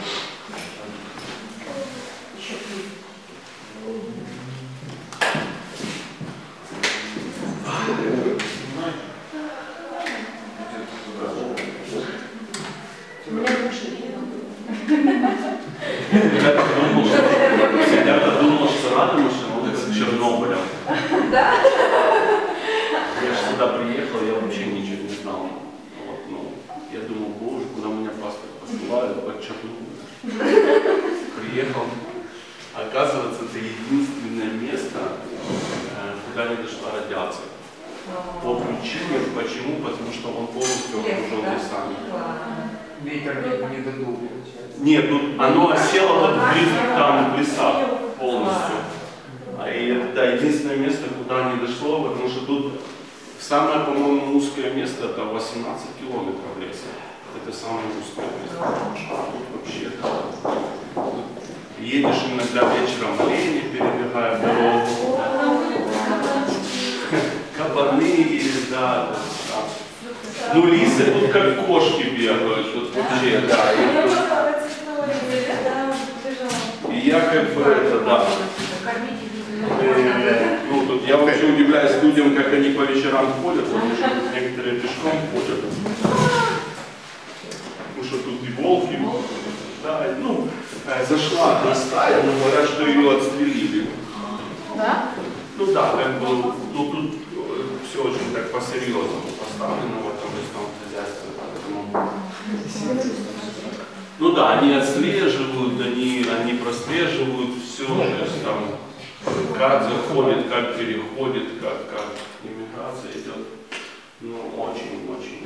Я думал, что надо машину, это как Чернобылем. Да? Я же сюда приехал, я вообще ничего не знал. Вот, ну, я думал: боже, куда меня пастор посылает, под Чернобыль. Приехал. Оказывается, это единственное место, куда не дошла радиация. По причине, почему? Потому что он полностью окружен лесами. Ветер не додул, получается. Нет, ну оно осело вот близко там в лесах полностью. И это единственное место, куда не дошло, потому что тут самое, по-моему, узкое место — это 18 километров леса. Это самое узкое место. Вообще, да. Едешь иногда вечером в лени, перебегая дорогу. Кабаны есть, да. Ну, лисы тут как кошки бегают, тут вообще, да. И я как бы это, да. Ну, тут я вообще удивляюсь людям, как они по вечерам ходят, потому что некоторые пешком ходят. Потому что тут и волки, да, ну, зашла одна стая, но говорят, что ее отстрелили. Да? Ну да, как бы, ну тут все очень так по-серьезному поставлено в этом лесном хозяйстве, поэтому... Ну да, они отслеживают, они прослеживают все, то есть там, как заходит, как переходит, как иммиграция идет. Ну, очень-очень.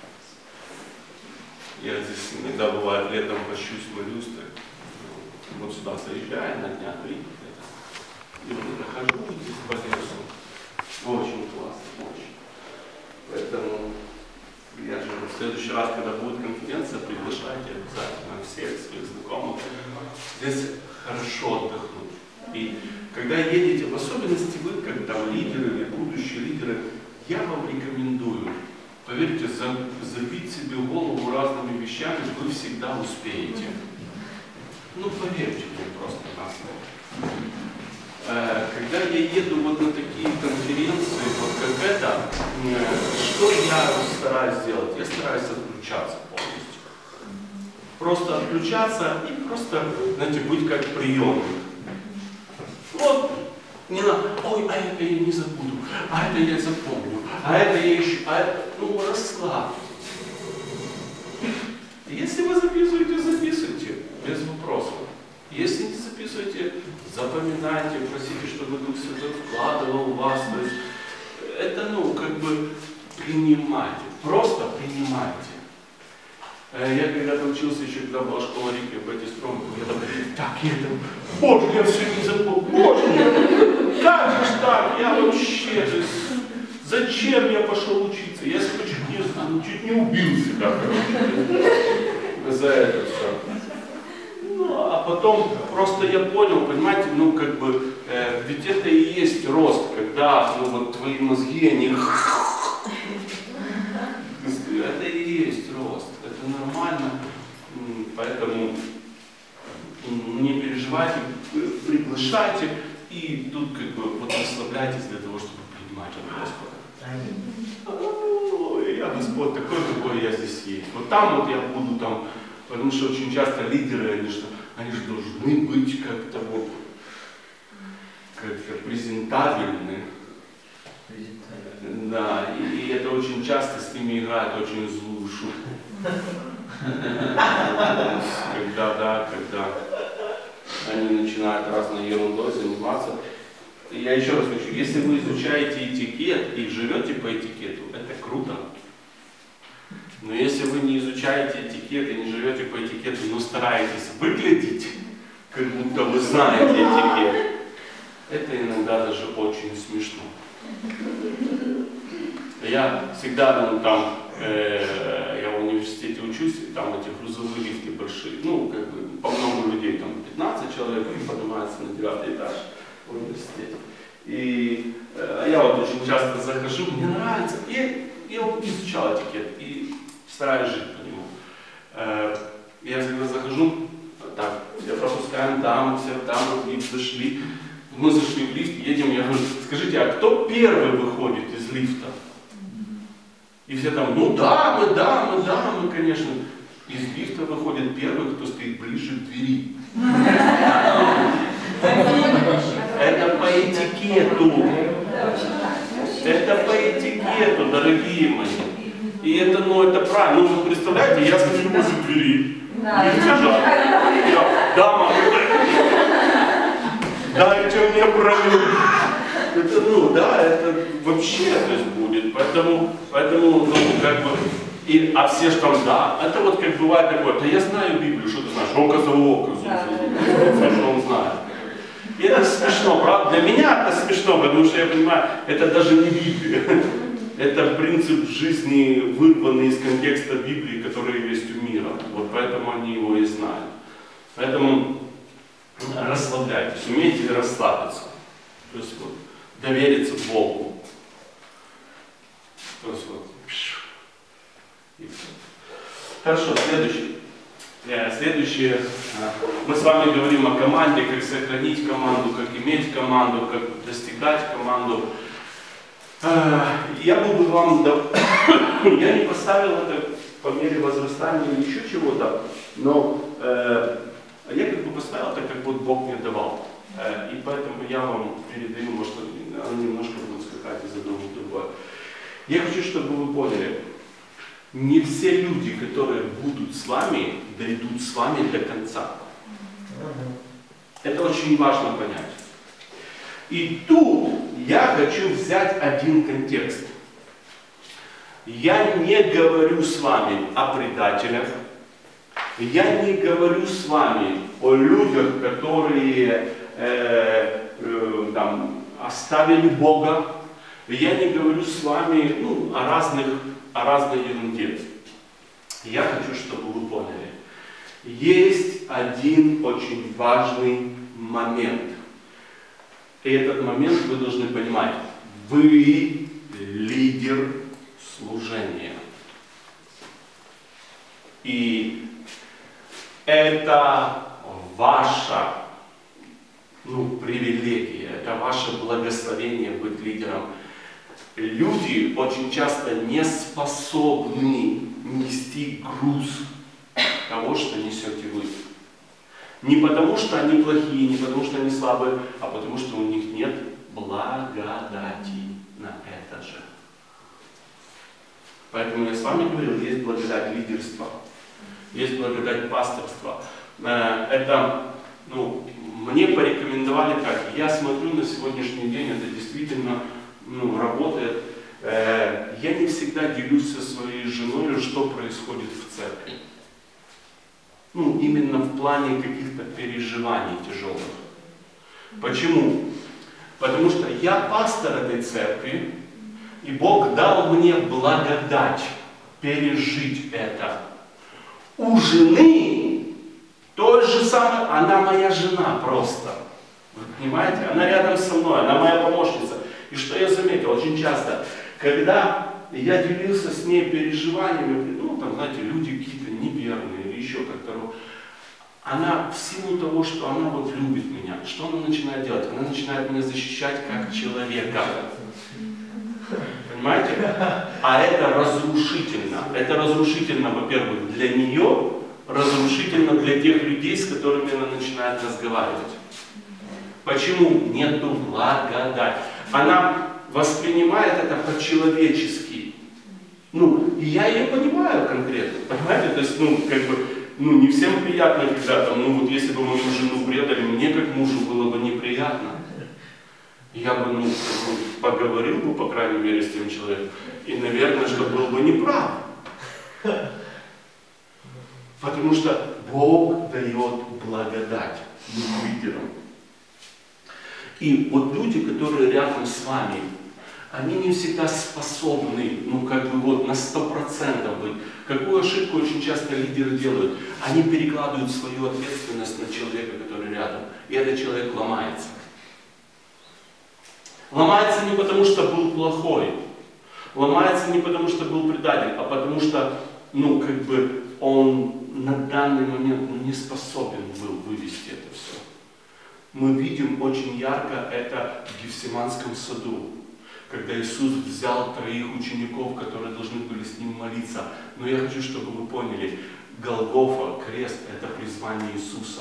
Я здесь иногда бывает летом пощусь, молюсь, так, вот сюда заезжаю на дня 3 где-то. И вот я хожу здесь по лесу. Очень классно, очень. Поэтому я же в следующий раз, когда будет конференция, приглашайте обязательно всех своих знакомых. Здесь хорошо отдохнуть. И когда едете, в особенности вы, как там лидеры или будущие лидеры, я вам рекомендую, поверьте, забить себе голову разными вещами, вы всегда успеете. Ну, поверьте мне просто на слово. Когда я еду вот на такие конференции, вот как это, что я стараюсь сделать? Я стараюсь отключаться полностью. Просто отключаться и просто, знаете, быть как приемник. Вот, не надо, ой, а это я не забуду, а это я запомню, а это я еще, а это, ну, расслабьтесь. Если вы записываете, записывайте, без вопросов. Если не записываете, запоминайте, просите, чтобы Дух Святой вкладывал в вас. То есть это, ну, как бы принимайте, просто принимайте. Я когда-то учился еще, когда была школа Рики в Бетистром, я там, так, я там, боже, я все не забыл, боже, как же так, я вообще, зачем я пошел учиться? Я себя чуть не убил себя, короче, за это все. Ну, а потом просто я понял, понимаете, ну, как бы, ведь это и есть рост, когда, ну, вот твои мозги, они... Это и есть рост, это нормально, поэтому не переживайте, приглашайте, и тут, как бы, вот расслабляйтесь для того, чтобы принимать от Господа. Я Господь такой, какой я здесь есть. Вот там вот я буду там. Потому что очень часто лидеры, они же должны быть как-то вот, как-то презентабельны. Да, и это очень часто с ними играет очень злую шутку. Когда они начинают разной ерундой заниматься. И я еще раз хочу, если вы изучаете этикет и живете по этикету, это круто. Но если вы не изучаете этикет и не живете по этикету, но стараетесь выглядеть, как будто вы знаете этикет, это иногда даже очень смешно. Я всегда, ну, там, я в университете учусь, и там эти грузовые лифты большие, ну, как бы, по много людей, там, 15 человек, поднимаются на 9 этаж в университете. И я вот очень часто захожу, мне нравится, и я вот изучал этикет, и стараюсь жить по нему. Я всегда захожу, так, все пропускаем дамы, все дамы в лифт зашли. Мы зашли в лифт, едем, я говорю, скажите, а кто первый выходит из лифта? И все там, ну дамы, конечно. Из лифта выходит первый, кто стоит ближе к двери. Это по этикету. Это по этикету, дорогие мои. И это, ну, это правильно. Ну, вы представляете, я стою возле двери. Дама, дайте мне проверить. Это, ну, да, это вообще, то есть, будет. Поэтому, ну, как бы, а все же там, да. Это вот как бывает такое, да я знаю Библию, что ты знаешь, око за око, все, что он знает. И это смешно, правда? Для меня это смешно, потому что я понимаю, это даже не Библия. это принцип жизни, вырванный из контекста Библии, который есть у мира. Вот поэтому они его и знают. Поэтому расслабляйтесь, умейте расслабиться. То есть вот, довериться Богу. То есть вот. И все. Хорошо, следующее. Мы с вами говорим о команде, как сохранить команду, как иметь команду, как достигать команду. Я бы вам, я не поставил это по мере возрастания или еще чего-то, но я как бы поставил так, как вот Бог мне давал. И поэтому я вам передаю, может, оно немножко будет скакать из одного в другое. Я хочу, чтобы вы поняли, не все люди, которые будут с вами, дойдут с вами до конца. Это очень важно понять. И тут я хочу взять один контекст. Я не говорю с вами о предателях. Я не говорю с вами о людях, которые там, оставили Бога. Я не говорю с вами о разной ерунде. Я хочу, чтобы вы поняли. Есть один очень важный момент. И этот момент вы должны понимать. Вы лидер служения. И это ваша привилегия, это ваше благословение быть лидером. Люди очень часто не способны нести груз того, что несете вы. Не потому, что они плохие, не потому, что они слабые, а потому, что у них нет благодати на это же. Поэтому я с вами говорил, есть благодать лидерства, есть благодать пасторства. Это, мне порекомендовали так. Я смотрю на сегодняшний день, это действительно работает. Я не всегда делюсь со своей женой, что происходит в церкви. Именно в плане каких-то переживаний тяжелых. Почему? Потому что я пастор этой церкви, и Бог дал мне благодать пережить это. У жены то же самое, она моя жена просто. Вы понимаете? Она рядом со мной, она моя помощница. И что я заметил очень часто, когда я делился с ней переживаниями, знаете, люди какие-то неверные или еще как-то, она в силу того, что она любит меня, что она начинает делать? Она начинает меня защищать как человека. Понимаете? А это разрушительно. Это разрушительно, во-первых, для нее, разрушительно для тех людей, с которыми она начинает разговаривать. Почему? Нету благодати. Она воспринимает это по-человечески. И я ее понимаю конкретно. Понимаете? То есть, не всем приятно, когда если бы мою жену предали, мне как мужу было бы неприятно. Я бы, поговорил бы, по крайней мере, с тем человеком. И, наверное, что был бы неправ. Потому что Бог дает благодать лидерам. И вот люди, которые рядом с вами, они не всегда способны, на 100% быть. Какую ошибку очень часто лидеры делают? Они перекладывают свою ответственность на человека, который рядом. И этот человек ломается. Ломается не потому, что был плохой. Ломается не потому, что был предатель, а потому что, он на данный момент не способен был вывести это все. Мы видим очень ярко это в Гефсиманском саду, когда Иисус взял 3 учеников, которые должны были с Ним молиться. Но я хочу, чтобы вы поняли, Голгофа, крест, это призвание Иисуса.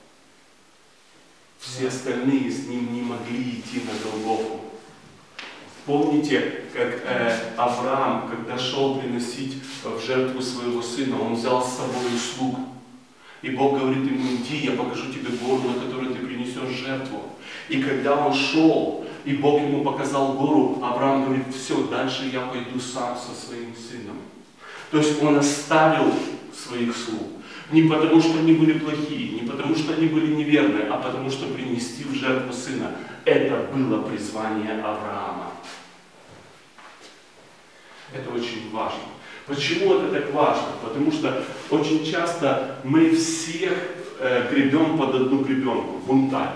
Все остальные с Ним не могли идти на Голгофу. Помните, как Авраам, когда шел приносить в жертву своего сына, он взял с собой слуг. И Бог говорит ему: иди, я покажу тебе гору, на которой ты принесешь жертву. И когда он шел, и Бог ему показал гору, Авраам говорит: все, дальше я пойду сам со своим сыном. То есть он оставил своих слуг. Не потому, что они были плохие, не потому, что они были неверные, а потому, что принести в жертву сына. Это было призвание Авраама. Это очень важно. Почему это так важно? Потому что очень часто мы всех гребем под одну гребенку, бунтарь.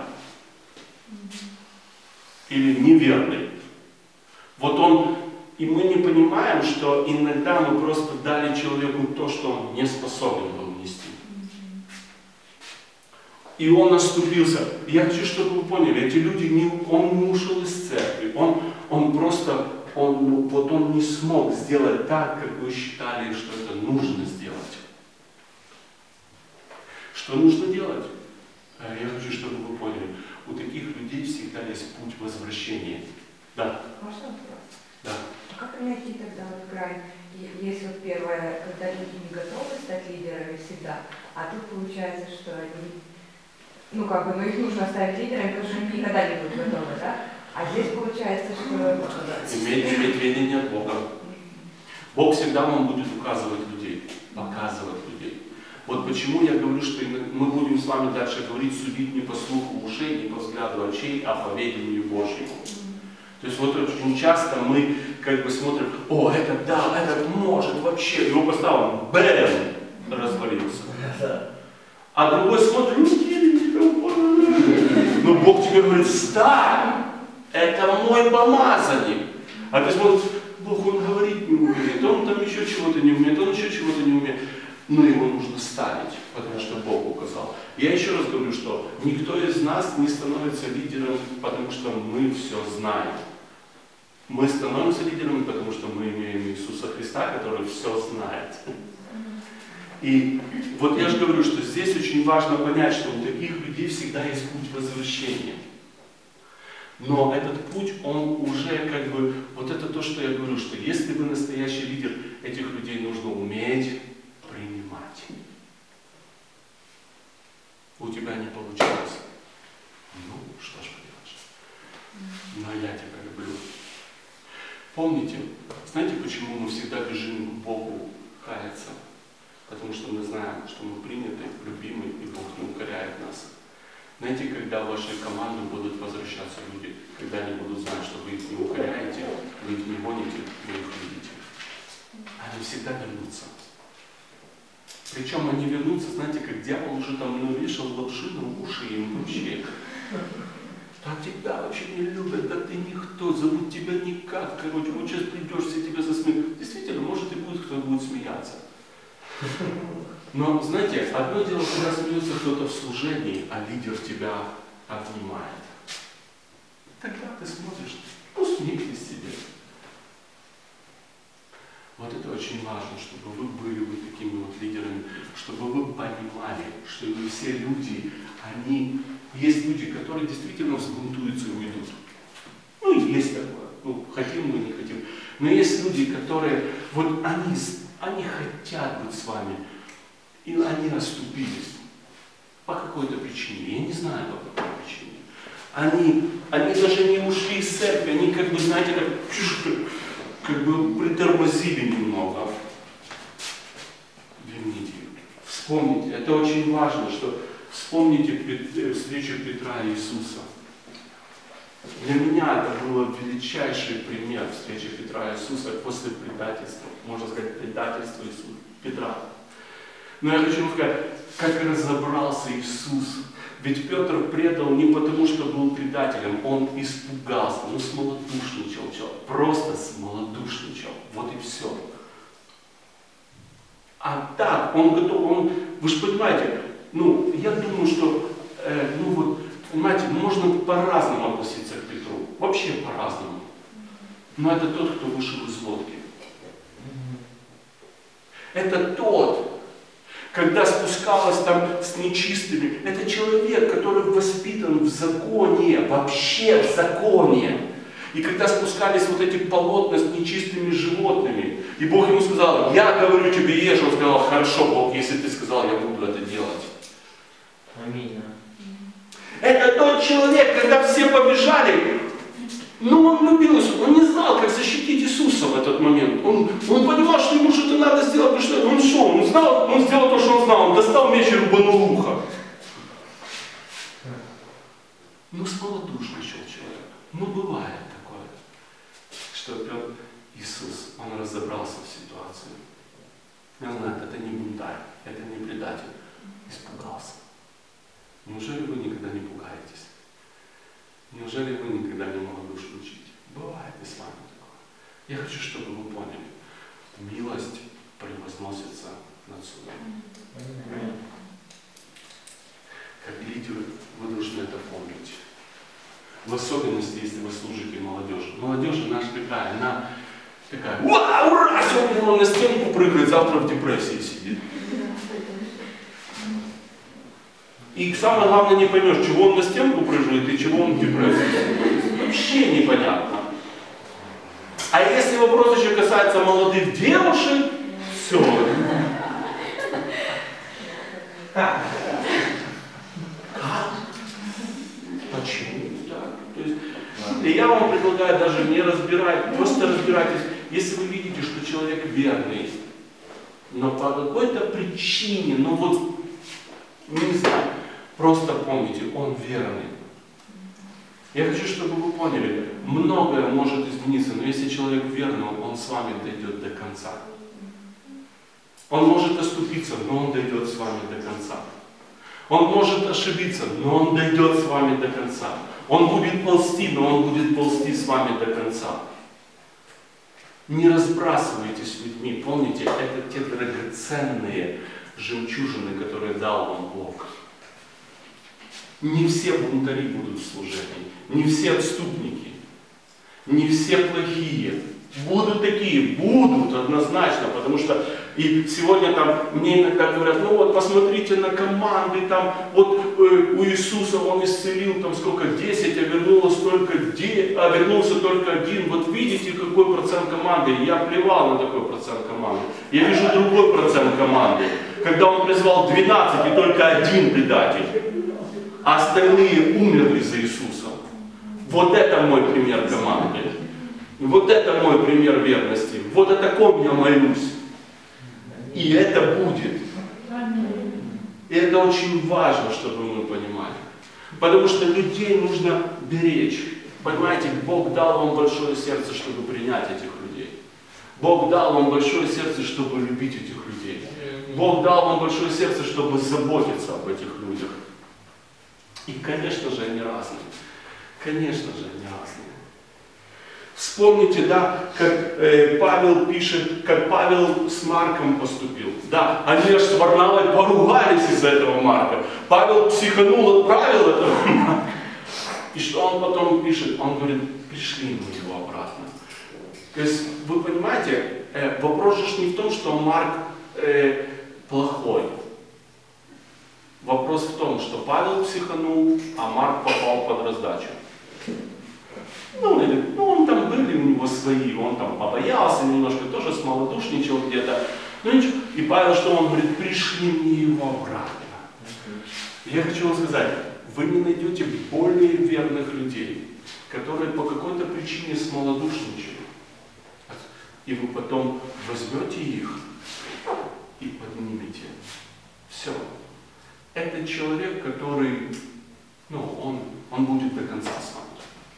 Или неверный. Вот он, и мы не понимаем, что иногда мы просто дали человеку то, что он не способен был нести. И он оступился. Я хочу, чтобы вы поняли, эти люди, он не ушел из церкви, он просто, он не смог сделать так, как вы считали, что это нужно сделать. Что нужно делать? Я хочу, чтобы вы поняли, у таких людей всегда есть путь возвращения. Да. Можно вопрос? Да. А как найти тогда вот грань? Есть вот первое, когда люди не готовы стать лидерами всегда, а тут получается, что они, ну как бы, ну их нужно ставить лидерами, потому что они никогда не будут готовы, да? А здесь получается, что... Иметь видение от Бога. Бог всегда вам будет указывать людей, показывать людей. Вот почему я говорю, что мы будем с вами дальше говорить, судить не по слуху ушей, не по взгляду очей, а по ведению Божьему. То есть вот очень часто мы как бы смотрим, о, этот да, этот может вообще, его поставил, бэм, развалился. А другой смотрит, но Бог тебе говорит, встань, это мой помазанник. А ты смотришь, Бог, он говорить не умеет, он там еще чего-то не умеет, он еще чего-то не умеет. Но его нужно ставить, потому что Бог указал. Я еще раз говорю, что никто из нас не становится лидером, потому что мы все знаем. Мы становимся лидерами, потому что мы имеем Иисуса Христа, который все знает. И вот я же говорю, что здесь очень важно понять, что у таких людей всегда есть путь возвращения. Но этот путь, он уже как бы, вот это то, что я говорю, что если вы настоящий лидер, этих людей нужно уметь принимать. У тебя не получилось. Ну, что ж поделаешь. Но я тебя люблю. Помните, знаете, почему мы всегда бежим к Богу каяться? Потому что мы знаем, что мы приняты, любимы, и Бог не укоряет нас. Знаете, когда в вашей команды будут возвращаться люди, когда они будут знать, что вы их не укоряете, вы их не гоните, вы их любите. Они всегда вернутся. Причем они вернутся, знаете, как дьявол уже там навешал лапши на уши им вообще. Да тебя вообще не любят, да ты никто, зовут тебя никак, короче, вот сейчас придешь, все тебя засмеют. Действительно, может и будет, кто будет смеяться. Но, знаете, одно дело, когда смеется кто-то в служении, а лидер тебя обнимает. Тогда ты смотришь, усмехнись себе. Вот это очень важно, чтобы вы были вот такими вот лидерами, чтобы вы понимали, что все люди, они, есть люди, которые действительно взбунтуются и уйдут. Ну, есть такое, ну, хотим мы, не хотим. Но есть люди, которые, вот они хотят быть с вами, и они расступились по какой-то причине, я не знаю по какой причине. Они даже не ушли из церкви, они как бы, знаете, как бы притормозили немного. Верните. Вспомните, это очень важно, что вспомните встречу Петра и Иисуса. Для меня это был величайший пример встречи Петра и Иисуса после предательства, можно сказать, предательства Петра. Но я хочу вам сказать, как разобрался Иисус. Ведь Петр предал не потому, что был предателем, он испугался, ну смолодушничал человек, просто смолодушничал, вот и все. А так, он готов, вы же понимаете, ну, я думаю, что, ну вот, понимаете, можно по-разному относиться к Петру, вообще по-разному. Но это тот, кто вышел из лодки. Это тот, когда спускалась там с нечистыми, это человек, который воспитан в законе, вообще в законе. И когда спускались вот эти полотна с нечистыми животными, и Бог ему сказал, я говорю тебе ешь, он сказал, хорошо, Бог, если ты сказал, я буду это делать. Аминь. Это тот человек, когда все побежали, но он любил Иисуса, он не знал, как защитить Иисуса в этот момент. Он понимал, что ему что-то надо сделать, потому что он знал, он сделал то, что он знал, он достал меч и рубанул ухо. Ну, смолодушничал человек. Ну, бывает такое, что Иисус, Он разобрался в ситуации. Он знает, это не бунтарь, это не предатель. Испугался. Неужели вы никогда не пугаетесь? Неужели вы никогда не малодушничаете? Бывает и с вами такое. Я хочу, чтобы вы поняли, милость превозносится над судом. Как лидеры вы должны это помнить. В особенности, если вы служите молодежи. Молодежь наша такая, она такая, ура, сегодня он на стенку прыгает, завтра в депрессии сидит. И самое главное, не поймешь, чего он на стенку прыгает и чего он в депрессии сидит. Вообще непонятно. А если вопрос еще касается молодых девушек, все. Как? Почему так? То есть, и я вам предлагаю даже не разбирать, просто разбирайтесь. Если вы видите, что человек верный, но по какой-то причине, ну вот, не знаю, просто помните, он верный. Я хочу, чтобы вы поняли, многое может измениться, но если человек верный, он с вами дойдет до конца. Он может оступиться, но он дойдет с вами до конца. Он может ошибиться, но он дойдет с вами до конца. Он будет ползти, но он будет ползти с вами до конца. Не разбрасывайтесь людьми. Помните, это те драгоценные жемчужины, которые дал вам Бог. Не все бунтари будут в служении, не все отступники, не все плохие. Будут такие, будут однозначно, потому что и сегодня там мне иногда говорят, ну вот посмотрите на команды, там вот у Иисуса Он исцелил там сколько, 10, а вернулся только 1, вот видите какой процент команды, я плевал на такой процент команды, я вижу другой процент команды, когда Он призвал 12 и только 1 предатель, а остальные умерли за Иисуса. Вот это мой пример команды. Вот это мой пример верности. Вот о таком я молюсь. И это будет. И это очень важно, чтобы мы понимали. Потому что людей нужно беречь. Понимаете, Бог дал вам большое сердце, чтобы принять этих людей. Бог дал вам большое сердце, чтобы любить этих людей. Бог дал вам большое сердце, чтобы заботиться об этих людях. И, конечно же, они разные. Конечно же, они разные. Вспомните, да, как Павел пишет, как Павел с Марком поступил. Да, они аж с Варнавой поругались из-за этого Марка. Павел психанул, отправил этого Марка. И что он потом пишет? Он говорит, пришли мы его обратно. То есть, вы понимаете, вопрос же не в том, что Марк плохой. Вопрос в том, что Павел психанул, а Марк попал под раздачу. Ну, он там были у него свои, он там побоялся немножко, тоже смолодушничал где-то. Ну ничего. И Павел, что он говорит, пришли мне его обратно. Я хочу вам сказать, вы не найдете более верных людей, которые по какой-то причине смолодушничают. И вы потом возьмете их и поднимете. Все. Это человек, который, он будет до конца с вами.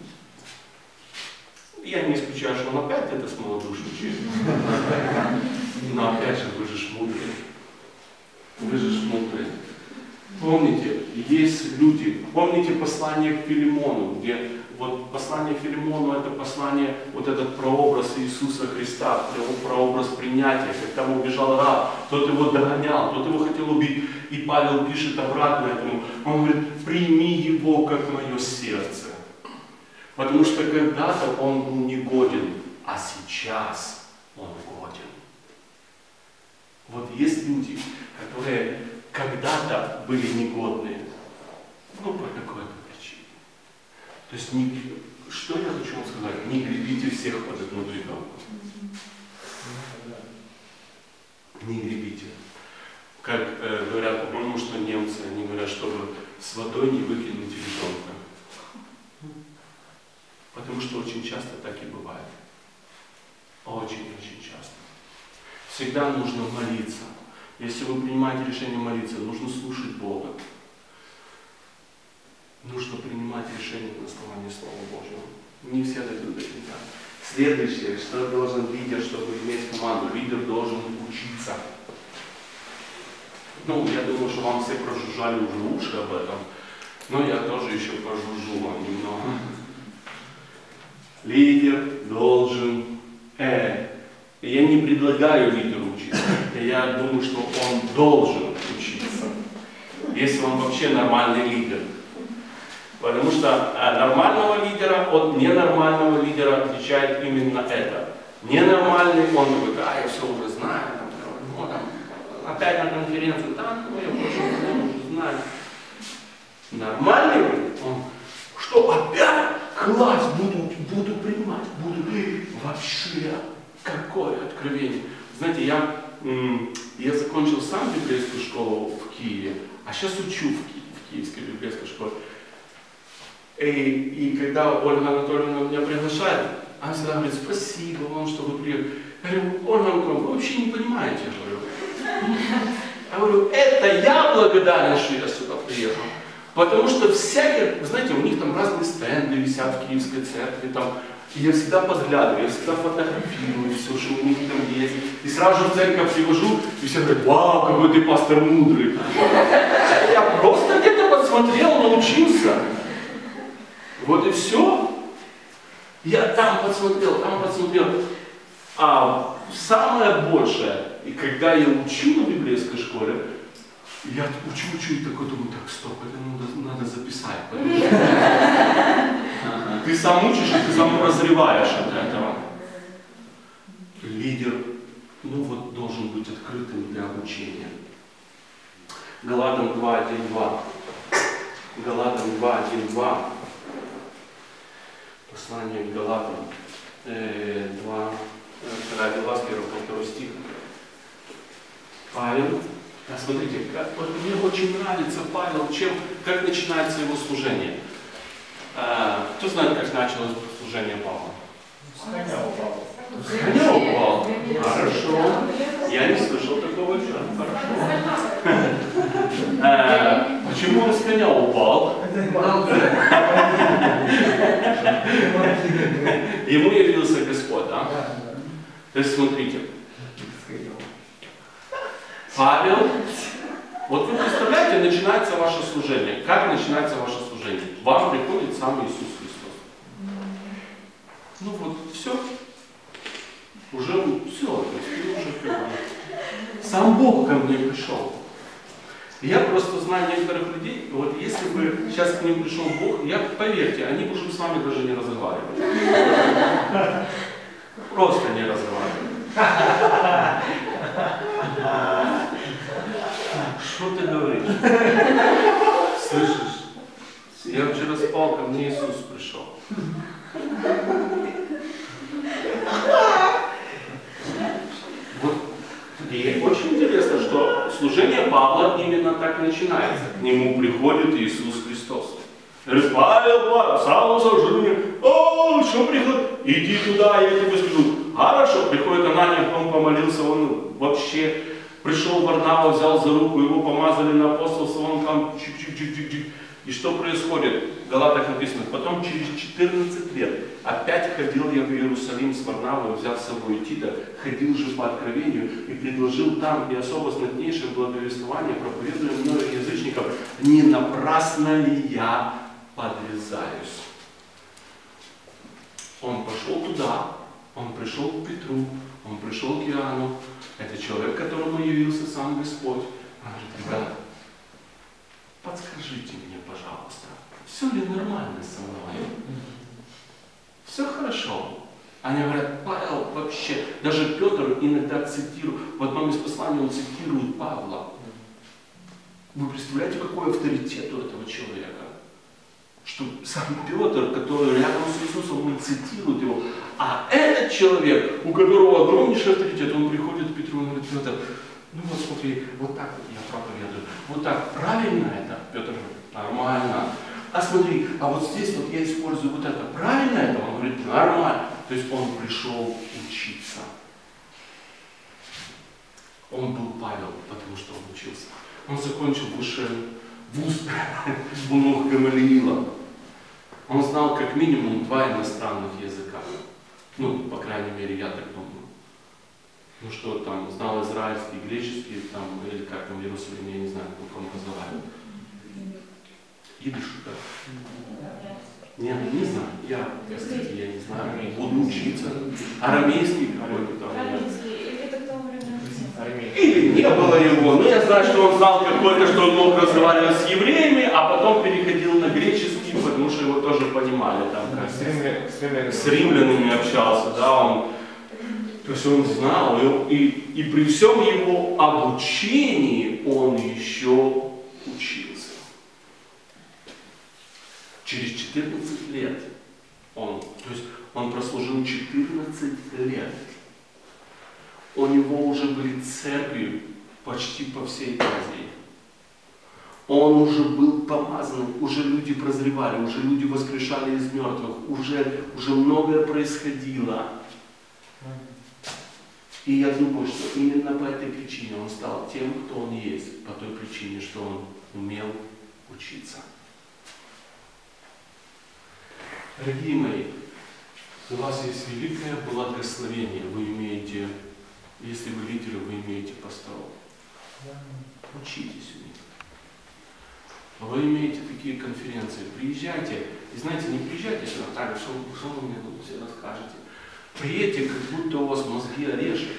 Я не исключаю, что он опять это смолодушничает. Но опять же, вы же мудрые. Вы же мудрые. Помните, есть люди, помните послание к Филимону, где вот послание к Филимону, это послание, вот этот прообраз Иисуса Христа, прообраз принятия, как там убежал раб, тот его догонял, тот его хотел убить, и Павел пишет обратно этому, он говорит, прими его как мое сердце. Потому что когда-то он был негоден, а сейчас он годен. Вот есть люди, которые когда-то были негодные, по какой-то причине. То есть, что я хочу вам сказать? Не гребите всех под одну веревку. Не гребите. Как говорят, по-моему, что немцы, они говорят, чтобы с водой не выкинуть ребенка. Потому что очень часто так и бывает. Очень-очень часто. Всегда нужно молиться. Если вы принимаете решение молиться, нужно слушать Бога. Нужно принимать решение на основании Слова Божьего. Не все дойдут до конца. Следующее, что должен лидер, чтобы иметь команду? Лидер должен учиться. Ну, я думаю, что вам все прожужжали уже уши об этом, но я тоже еще пожужжу вам немного. Лидер должен... Я не предлагаю лидеру учиться, я думаю, что он должен учиться, если он вообще нормальный лидер. Потому что нормального лидера от ненормального лидера отличает именно это. Ненормальный, он говорит, я все уже знаю, опять на конференцию, я уже знаю. Нормальный, он, что опять класс буду принимать, вообще, какое откровение. Знаете, я закончил сам библейскую школу в Киеве, а сейчас учу в Киевской библейской школе. И когда Ольга Анатольевна меня приглашает, она всегда говорит, спасибо вам, что вы приехали. Я говорю, Ольга Анатольевна, вы вообще не понимаете, я говорю, это я благодарен, что я сюда приехал. Потому что всякие, знаете, у них там разные стенды висят в Киевской церкви, там, и я всегда подглядываю, я всегда фотографирую все, что у них там есть. И сразу же в церковь привожу, и все говорят, вау, какой ты пастор мудрый. Я просто где-то подсмотрел, научился. Вот и все. Я там подсмотрел. А самое большее, и когда я учу на библейской школе, я учу и такой думаю, так, стоп, это надо записать. Ты сам учишь, и ты сам разрываешь от этого. Лидер, должен быть открытым для обучения. Галатам 2:1-2. Галатам 2:1-2. Послание к Галатам 2, вторая глава, 1-2 стих. Павел, смотрите, вот мне очень нравится Павел, как начинается его служение. Кто знает, как началось служение Павла? С коня упал. Хорошо. Я не слышал такого еще. Хорошо. Почему он с коня упал? Ему явился Господь, да? То есть смотрите. Павел, вот вы представляете, начинается ваше служение. Как начинается ваше служение? Вам приходит сам Иисус Христос. Все. Уже все, то есть ты уже сам Бог ко мне пришел. Я просто знаю некоторых людей, вот если бы сейчас к ним пришел Бог, поверьте, они бы уже с вами даже не разговаривали. Просто не разговаривали. Что ты говоришь? Слышишь? Я вчера спал, ко мне Иисус пришел. И очень интересно, что служение Павла именно так начинается. К нему приходит Иисус Христос. Говорит, Павел, сам служение. Что приходит? Иди туда, я тебе скажу. Хорошо, приходит Анания, он помолился, он вообще пришел Варнава, взял за руку, его помазали на апостолство, он там чик-чик-чик-чик-чик. И что происходит? В Галатах написано, потом через 14 лет опять ходил я в Иерусалим с Варнавой, взяв с собой Тита, ходил же по откровению и предложил там и особо знатнейшее благовествование, проповедуя мною язычников, не напрасно ли я подвязаюсь. Он пошел туда, он пришел к Петру, он пришел к Иоанну, это человек, которому явился сам Господь. Он говорит, ребята, подскажите мне, пожалуйста, все ли нормально со мной? Все хорошо. Они говорят, Павел вообще, даже Петр иногда цитирует, в одном из посланий он цитирует Павла. Вы представляете, какой авторитет у этого человека? Что сам Петр, который рядом с Иисусом, он цитирует его. А этот человек, у которого огромнейший авторитет, он приходит к Петру и говорит, Петр, вот смотри, вот так вот я проповедую. Вот так, правильно это? Петр говорит, нормально. А смотри, а вот здесь вот я использую вот это. Правильно это? Он говорит, нормально. То есть он пришел учиться. Он был Павел, потому что он учился. Он закончил высший вуз у ног Гамалиила. Он знал как минимум 2 иностранных языка. Ну, по крайней мере, я так думаю. Ну что там, знал израильский, греческий, там, или как там в Иерусалиме, я не знаю, в каком образовании. Идиш, да? Нет, не знаю. Простите, я не знаю. Буду учиться. Арамейский какой-то там. Армянский, или это кто армянский? Или не было его. Но я знаю, что он знал какой-то, что он мог разговаривать с евреями, а потом переходил на греческий, потому что его тоже понимали. Там, как с римлянами общался, да, он. То есть он знал, и при всем его обучении он еще учился. Через 14 лет то есть он прослужил 14 лет. У него уже были церкви почти по всей Азии. Он уже был помазан, уже люди прозревали, уже люди воскрешали из мертвых, уже многое происходило. И я думаю, что именно по этой причине он стал тем, кто он есть, по той причине, что он умел учиться. Дорогие мои, у вас есть великое благословение, вы имеете, если вы лидеры, вы имеете пасторов. Учитесь у них. Вы имеете такие конференции, приезжайте, и знаете, не приезжайте сюда так, что вы мне тут все расскажете. Приедьте, как будто у вас мозги орешек.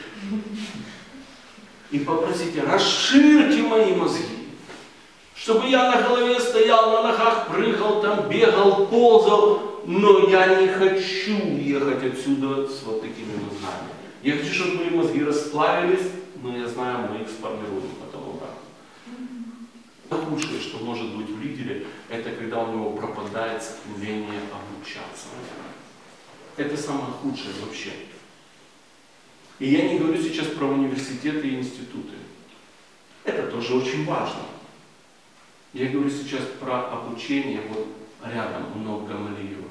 И попросите, расширьте мои мозги. Чтобы я на голове стоял, на ногах прыгал, там бегал, ползал. Но я не хочу ехать отсюда с вот такими мозгами. Я хочу, чтобы мои мозги расплавились, но я знаю, мы их сформируем потом обратно. Худшее, что может быть в лидере, это когда у него пропадает стремление обучаться. Это самое худшее вообще. И я не говорю сейчас про университеты и институты. Это тоже очень важно. Я говорю сейчас про обучение вот рядом, у Гамалиева.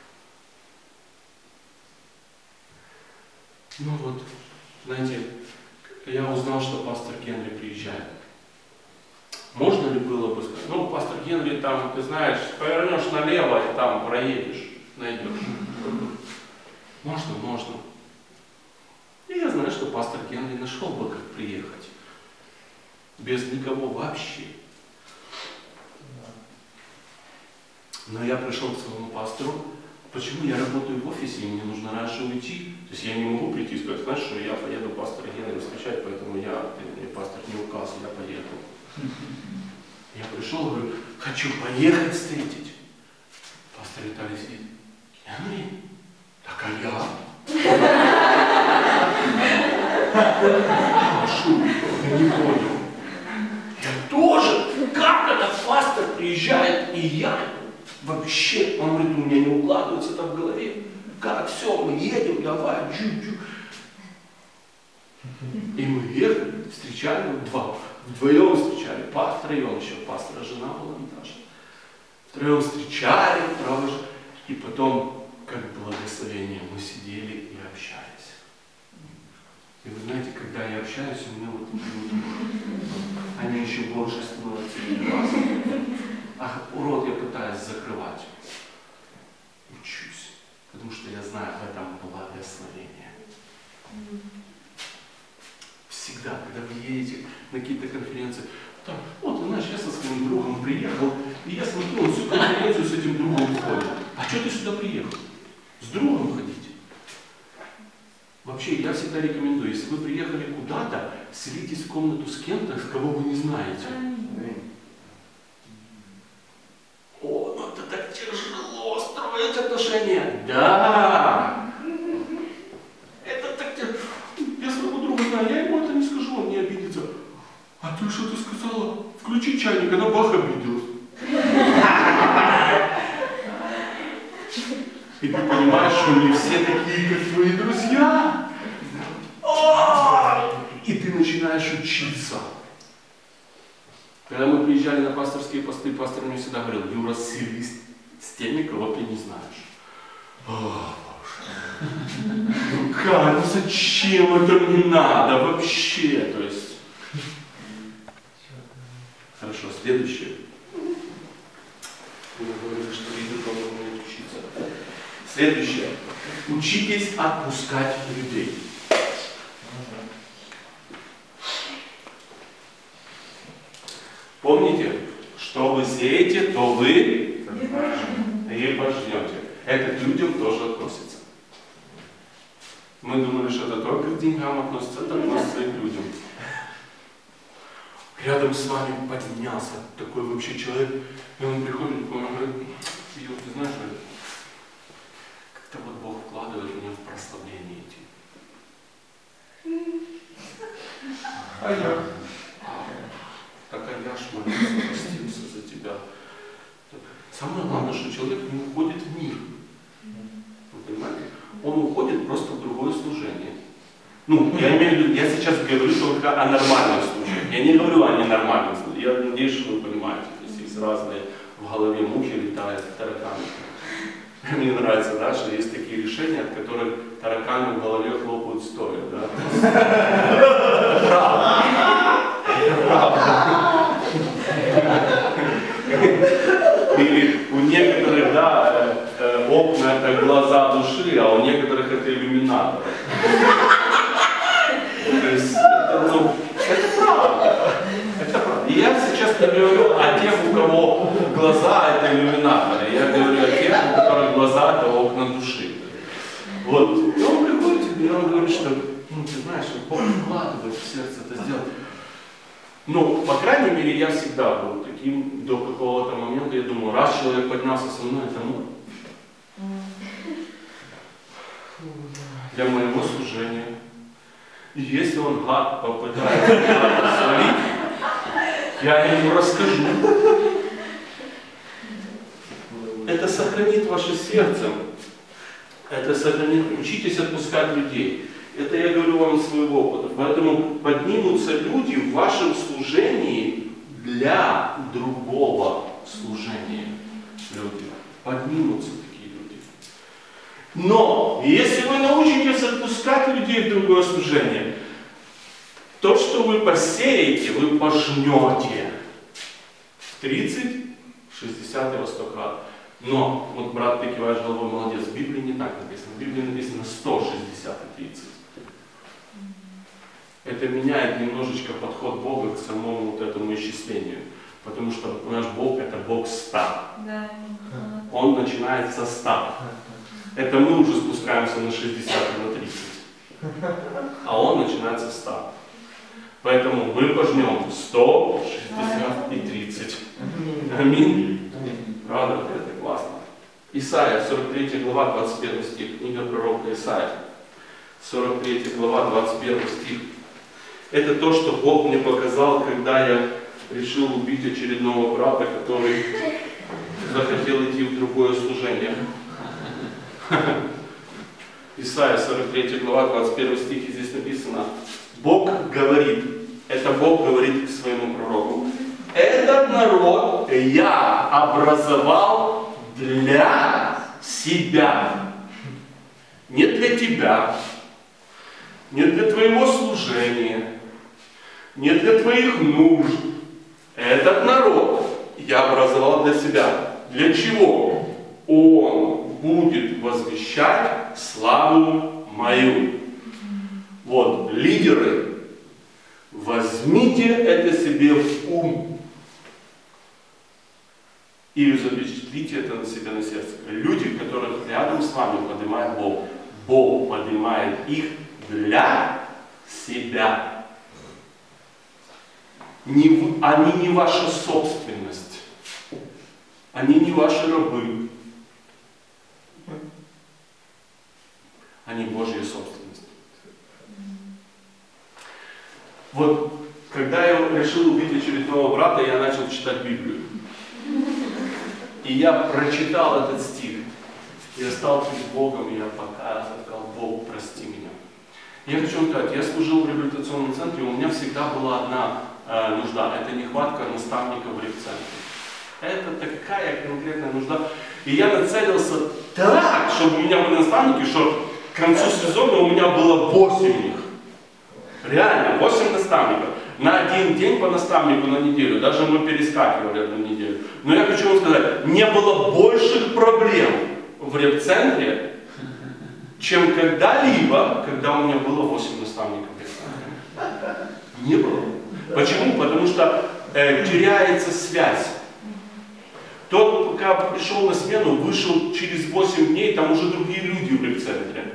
Ну вот, знаете, я узнал, что пастор Генри приезжает. Можно ли было бы сказать, ну, пастор Генри, там, ты знаешь, повернешь налево и там проедешь, найдешь. Можно. И я знаю, что пастор Генри нашел бы, как приехать. Без никого вообще. Но я пришел к своему пастору. Почему я работаю в офисе, и мне нужно раньше уйти? То есть я не могу прийти и сказать, знаешь, что я поеду пастора Генри встречать, поэтому ты мне пастор не указ, я поеду. Я пришел и говорю, хочу поехать встретить. Пастор Виталий сидит. Генри? Так а я? Прошу, я не понял. Я тоже? Как этот пастор приезжает, и я? Вообще, он говорит, у меня не укладывается это в голове. Как, все, мы едем, давай, джу-джу. И мы ехали, встречали, вдвоем встречали пастора, и он еще, пастора жена была Наташа. Втроем встречали, провожали, и потом, как благословение, мы сидели и общались. И вы знаете, когда я общаюсь, у меня вот они еще больше становятся. А рот я пытаюсь закрывать. Учусь. Потому что я знаю в этом благословение. Всегда, когда вы едете на какие-то конференции, там, вот, знаешь, я со своим другом приехал, и я смотрю, он всю конференцию с этим другом ходит. А что ты сюда приехал? С другом ходить? Вообще, я всегда рекомендую, если вы приехали куда-то, селитесь в комнату с кем-то, с кого вы не знаете. О, ну это так тяжело строить отношения. Да. Это так тяжело. Я своего друга знаю, я ему это не скажу, он не обидится. А ты что-то сказала? Включи чайник, она бах обиделась. И ты понимаешь, что не все такие, как твои друзья. И ты начинаешь учиться. Когда мы приезжали на пасторские посты, пастор мне всегда говорил, Юра, селись с теми, кого ты не знаешь. О, Боже. Ну как, ну зачем это мне надо вообще? То есть. Хорошо, следующее. Мы говорили, что лидер должен уметь учиться. Следующее. Учитесь отпускать людей. Помните, что вы сеете, то вы и пожнете. Это к людям тоже относится. Мы думали, что это только к деньгам относится, это относится и к людям. Рядом с вами поднялся такой вообще человек, и он приходит к вам и говорит: Ю, ты знаешь, как-то вот Бог вкладывает меня в прославление идти. А я? Так а я ж молился, простился за тебя. Самое главное, что человек не уходит в мир. Вы понимаете? Он уходит просто в другое служение. Ну, я имею в виду, я сейчас говорю только о нормальных случаях. Я не говорю о ненормальных случаях. Я надеюсь, что вы понимаете. То есть есть разные, в голове мухи летают, тараканы. Мне нравится, да, что есть такие решения, от которых тараканы в голове хлопают стоя. Да? Правда. Или у некоторых, да, окна это глаза души, а у некоторых это иллюминаторы. То есть, это правда. Это правда. И я сейчас не говорю о тех, у кого глаза это иллюминаторы. Я говорю о тех, у которых глаза это окна души. Вот. И он приходит тебе, и он говорит, что, ну, ты знаешь, Бог вкладывает в сердце это сделать. Ну, по крайней мере, я всегда был таким до какого-то момента. Я думаю, раз человек поднялся со мной, это мой. Для моего служения. И если он гад попытается свалить, я ему расскажу. Это сохранит ваше сердце. Это сохранит. Учитесь отпускать людей. Это я говорю вам из своего опыта. Поэтому поднимутся люди в вашем служении для другого служения. Люди. Поднимутся такие люди. Но, если вы научитесь отпускать людей в другое служение, то, что вы посеете, вы пожнете. 30, 60 и во 100 крат. Но, вот брат, ты киваешь головой, молодец, в Библии не так написано. В Библии написано 160 и 30. Это меняет немножечко подход Бога к самому вот этому исчислению. Потому что наш Бог это Бог 100. Да. Он начинает со 100. Это мы уже спускаемся на 60 и на 30. А он начинает со 100. Поэтому мы пожнем 100, 60 и 30. Аминь. Правда? Это классно. Исайя, 43 глава, 21 стих. Книга пророка Исайя. 43 глава, 21 стих. Это то, что Бог мне показал, когда я решил убить очередного брата, который захотел идти в другое служение. Исайя, 43 глава, 21 стих, и здесь написано: Бог говорит, это Бог говорит к своему пророку: этот народ я образовал для себя. Не для тебя, не для твоего служения, не для твоих нужд. Этот народ я образовал для себя. Для чего? Он будет возвещать славу мою. Вот, лидеры, возьмите это себе в ум и запечатлите это на себе на сердце. Люди, которых рядом с вами поднимает Бог, Бог поднимает их для себя. Они не ваша собственность. Они не ваши рабы. Они Божья собственность. Вот, когда я решил убить очередного брата, я начал читать Библию. И я прочитал этот стих. Я стал перед Богом, и я покаялся, сказал: Бог, прости меня. Я хочу вам сказать, я служил в реабилитационном центре, у меня всегда была одна нужда. Это нехватка наставников в репцентре. Это такая конкретная нужда. И я нацелился так, чтобы у меня были наставники, что к концу сезона у меня было 8 их. Реально, 8 наставников. На один день по наставнику на неделю. Даже мы перескакивали одну неделю. Но я хочу вам сказать, не было больших проблем в репцентре, чем когда-либо, когда у меня было 8 наставников. Не было. Почему? Потому что теряется связь. Тот, пока пришел на смену, вышел через 8 дней, там уже другие люди в репцентре.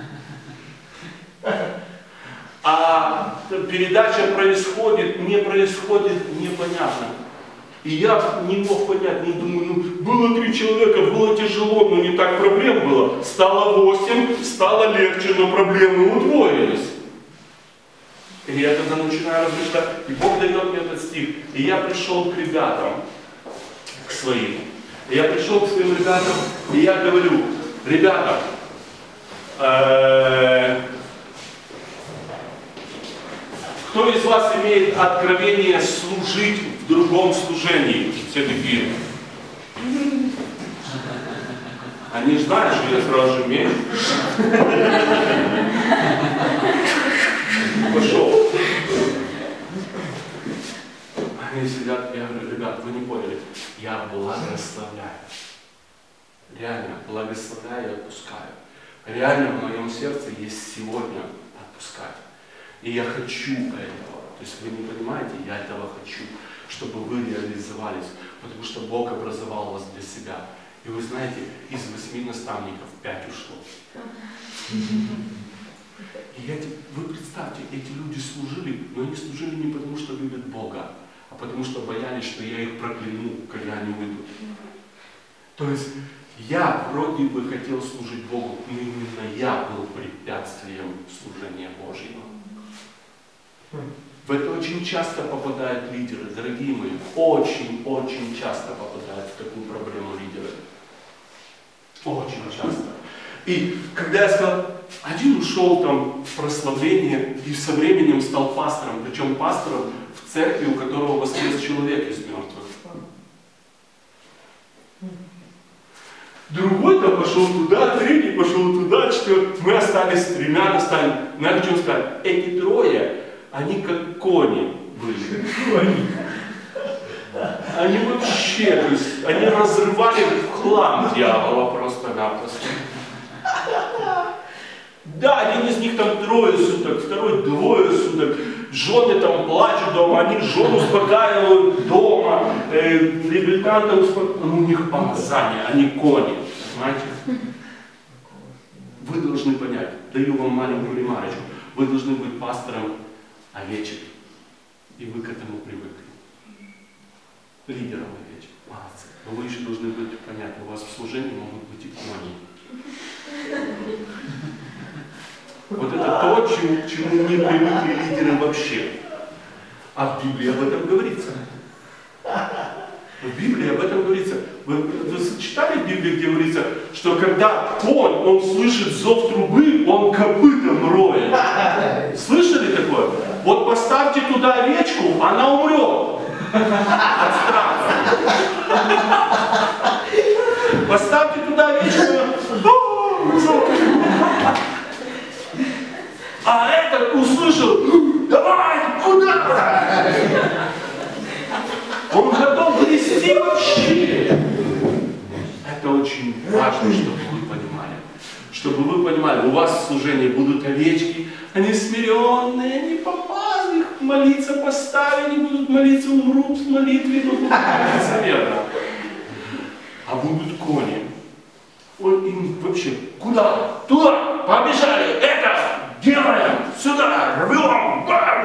А передача происходит, не происходит, непонятно. И я не мог понять, не думаю, ну, было 3 человека, было тяжело, но не так проблем было. Стало 8, стало легче, но проблемы удвоились. И я тогда начинаю размышлять, и Бог дает мне этот стих. И я пришел к ребятам, к своим. И я пришел к своим ребятам, и я говорю, ребята, кто из вас имеет откровение служить в другом служении? Все такие. Они знают, что я сразу же имею. Пошел. Они сидят, я говорю, ребят, вы не поняли, я благословляю. Реально, благословляю и отпускаю. Реально в моем сердце есть сегодня отпускать. И я хочу этого. То есть вы не понимаете, я этого хочу, чтобы вы реализовались. Потому что Бог образовал вас для себя. И вы знаете, из 8 наставников 5 ушло. И вы представьте, эти люди служили, но они служили не потому, что любят Бога, а потому что боялись, что я их прокляну, когда они уйдут. То есть я вроде бы хотел служить Богу, но именно я был препятствием служения Божьего. В это очень часто попадают лидеры, дорогие мои, очень часто попадают в такую проблему лидеры. Очень часто. И когда я сказал, один ушел там в прославление и со временем стал пастором, причем пастором в церкви, у которого воскрес человек из мертвых. Другой-то пошел туда, третий пошел туда, четвертый. Мы остались с 3 наставниками. Но я хочу сказать, эти 3, они как кони были. Они вообще, то есть, они разрывали в хлам дьявола просто-напросто. Да, один из них там 3 суток, второй 2 суток. Жены там плачут дома, они жен успокаивают дома, реабилитанта успокаивают. У них помазание, они кони, знаете? Вы должны понять, даю вам маленькую ремарочку, вы должны быть пастором овечек, и вы к этому привыкли. Лидером овечек, молодцы. Но вы еще должны быть понятны, у вас в служении могут быть и кони. Вот это то, к чему не привыкли лидеры вообще. А в Библии об этом говорится. В Библии об этом говорится. Вы читали в Библии, где говорится, что когда конь, он слышит зов трубы, он копытом роет. Слышали такое? Вот поставьте туда овечку, она умрет от страха. Поставьте туда овечку, а этот услышал, давай, куда? Он готов грести вообще. Это очень важно, чтобы вы понимали. Чтобы вы понимали, у вас в служении будут овечки, они смиренные, они попали, их молиться поставили, не будут молиться, умрут в молитве, но будут молиться верно. А будут кони. Он им вообще, куда? Туда, побежали, это! Делаем! Сюда! Рвем!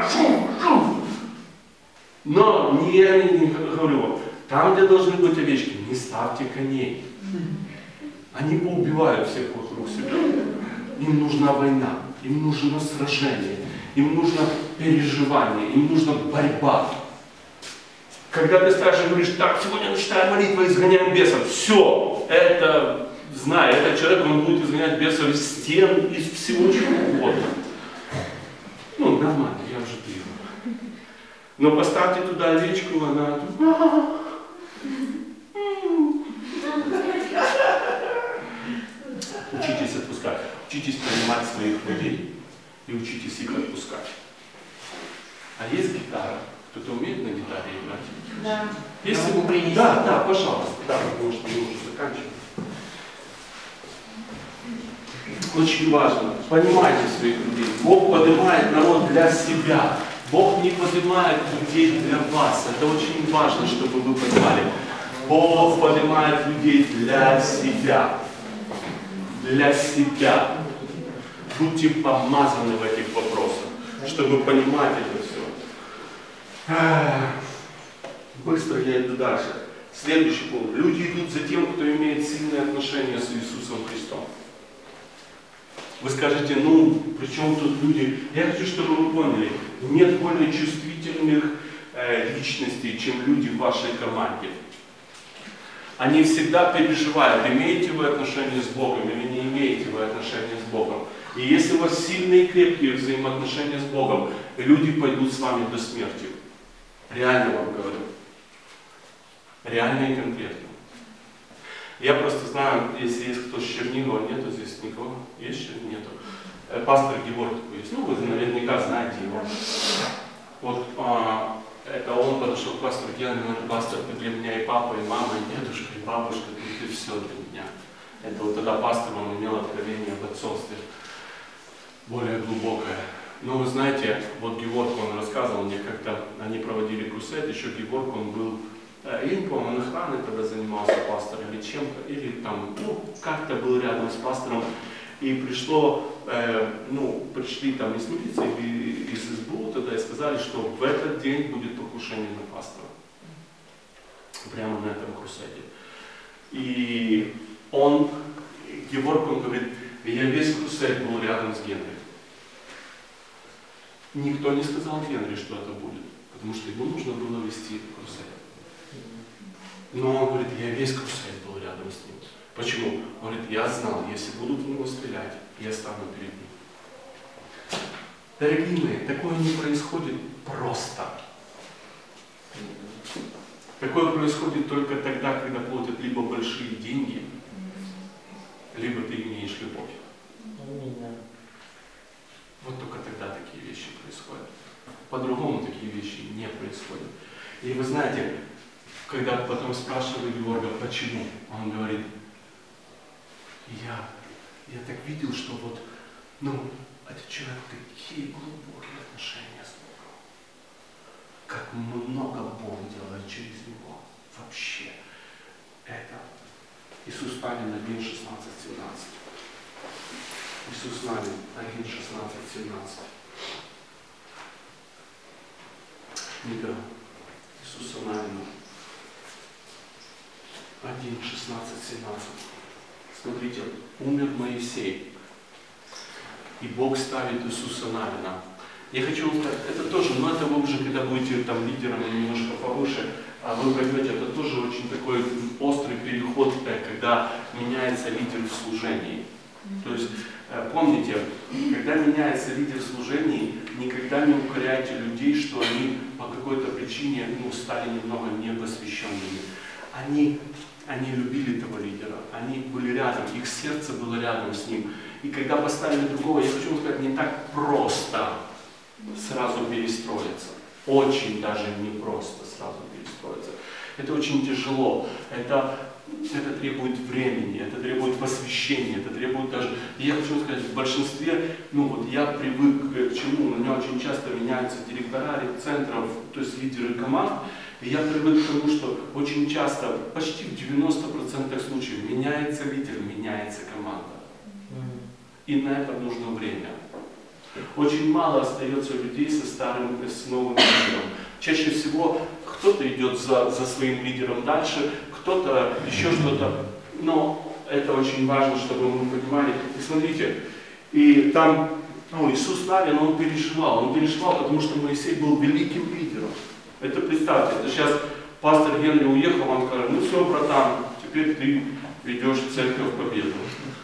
Но я не говорю, там, где должны быть овечки, не ставьте коней. Они поубивают всех вокруг себя. Им нужна война, им нужно сражение, им нужно переживание, им нужна борьба. Когда ты стоишь и говоришь, так, сегодня начинаем молитву, изгоняем бесов, все, это... Знаю, этот человек, он будет изгонять бесов из стен, из всего чего угодно. Ну, нормально, я уже пью. Но поставьте туда овечку, она... Учитесь отпускать. Учитесь принимать своих людей. И учитесь их отпускать. А есть гитара? Кто-то умеет на гитаре играть? Да. Если вы принесете... Да, пожалуйста. Да, потому что мы уже заканчиваем. Очень важно, понимайте своих людей. Бог поднимает народ для себя. Бог не поднимает людей для вас. Это очень важно, чтобы вы понимали. Бог поднимает людей для себя. Для себя. Будьте помазаны в этих вопросах, чтобы понимать это все. Быстро я иду дальше. Следующий пункт. Люди идут за тем, кто имеет сильные отношения с Иисусом Христом. Вы скажете, ну, при чем тут люди? Я хочу, чтобы вы поняли, нет более чувствительных личностей, чем люди в вашей команде. Они всегда переживают, имеете вы отношения с Богом или не имеете вы отношения с Богом. И если у вас сильные и крепкие взаимоотношения с Богом, люди пойдут с вами до смерти. Реально вам говорю. Реально и конкретно. Я просто знаю, если есть кто с Чернигова, нету здесь никого. Есть еще? Нету. Пастор Геворг такой есть. Ну, вы наверняка знаете его. Вот это он подошел к пастору Георгию и говорит: пастор, ты для меня и папа, и мама, и дедушка, и бабушка, ты все для меня. Это вот тогда пастор, он имел откровение об отцовстве более глубокое. Но вы знаете, вот Геворг, он рассказывал мне, как-то они проводили крусет, еще Геворг, он был, я не помню, он охраной тогда занимался, пастор, или чем-то, или там, ну, как-то был рядом с пастором, и пришло, пришли там из милиции, из СБУ тогда и сказали, что в этот день будет покушение на пастора. Прямо на этом крусете. И он, Геворг, он говорит, я весь крусет был рядом с Генри. Никто не сказал Генри, что это будет, потому что ему нужно было вести крусет. Но он говорит, я весь крусет был рядом с ним. Почему? Он говорит, я знал, если будут в него стрелять, я стану перед ним. Дорогие мои, такое не происходит просто. Такое происходит только тогда, когда платят либо большие деньги, либо ты имеешь любовь. Вот только тогда такие вещи происходят. По-другому такие вещи не происходят. И вы знаете, когда потом спрашивали Георга, почему, он говорит, я так видел, что вот, этот человек такие глубокие отношения с Богом. Как много Бог делает через него. Вообще. Это Иисус Навин 1, 16, 17. Иисус Навин 1, 16, 17. Книга Иисуса Навина 1, 16, 17. Смотрите, умер Моисей, и Бог ставит Иисуса Навина. Я хочу вам сказать, это тоже, это вы уже, когда будете там лидером немножко повыше, вы поймете, это тоже очень такой острый переход, когда меняется лидер в служении. То есть, помните, когда меняется лидер в служении, никогда не укоряйте людей, что они по какой-то причине стали немного непосвященными. Они любили этого лидера, они были рядом, их сердце было рядом с ним. И когда поставили другого, я хочу вам сказать, не так просто сразу перестроиться. Очень даже непросто сразу перестроиться. Это очень тяжело. Это требует времени, это требует посвящения, это требует даже... И я хочу сказать, в большинстве, я привык к чему, у меня очень часто меняются директора центров, то есть лидеры команд, и я привык к тому, что очень часто, почти в 90% случаев, меняется лидер, меняется команда. И на это нужно время. Очень мало остается людей с новым лидером. Чаще всего кто-то идет за своим лидером дальше, кто-то еще что-то. Но это очень важно, чтобы мы понимали. И смотрите, и там Иисус Навин, он переживал, потому что Моисей был великим лидером. Это представьте, это сейчас пастор Генри уехал, он сказал, все, братан, теперь ты ведешь церковь Победу.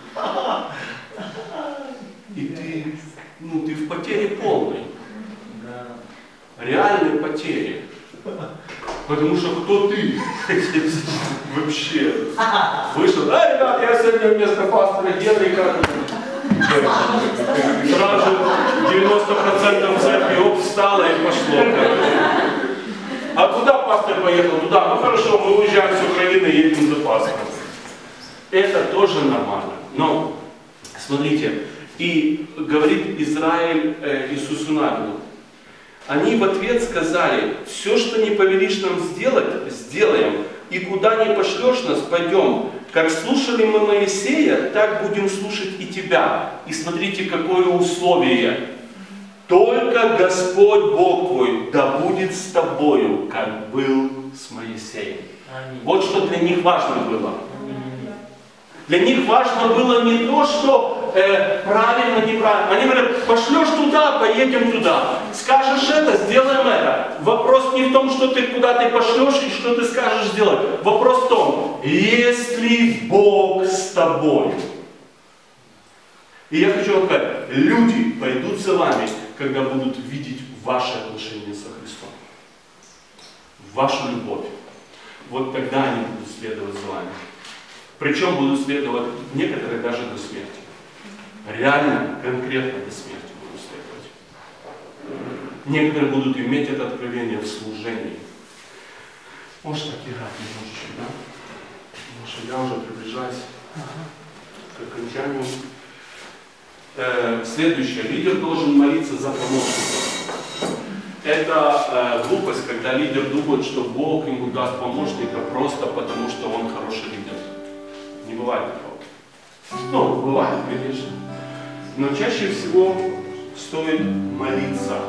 И ты в потере полной. Реальной потере. Потому что кто ты? Вообще. Вышел, ребят, я сегодня вместо пастора Генри сразу 90% церкви встала и пошло. А куда пастор поехал? Туда. Хорошо, мы уезжаем с Украины, едем за пастором. Это тоже нормально. Но Смотрите, и говорит Израиль Иисусу Навину. Они в ответ сказали: все, что не повелишь нам сделать, сделаем, и куда не пошлешь нас, пойдем. Как слушали мы Моисея, так будем слушать и тебя. И смотрите, какое условие. Только Господь Бог твой да будет с тобою, как был с Моисеем. Аминь. Вот что для них важно было. Аминь. Для них важно было не то, что правильно, неправильно. Они говорят: пошлешь туда, поедем туда. Скажешь это, сделаем это. Вопрос не в том, что ты куда ты пошлешь и что ты скажешь сделать. Вопрос в том, есть ли Бог с тобой. И я хочу вам сказать, люди пойдут за вами, когда будут видеть ваши отношения со Христом. Вашу любовь. Вот тогда они будут следовать за вами. Причем будут следовать некоторые даже до смерти. Реально, конкретно до смерти будут следовать. Некоторые будут иметь это откровение в служении. Можешь так играть немножечко, да? Потому что я уже приближаюсь к окончанию. Следующее. Лидер должен молиться за помощника. Это глупость, когда лидер думает, что Бог ему даст помощника просто потому, что он хороший лидер. Не бывает такого. Ну, бывает, конечно. Но чаще всего стоит молиться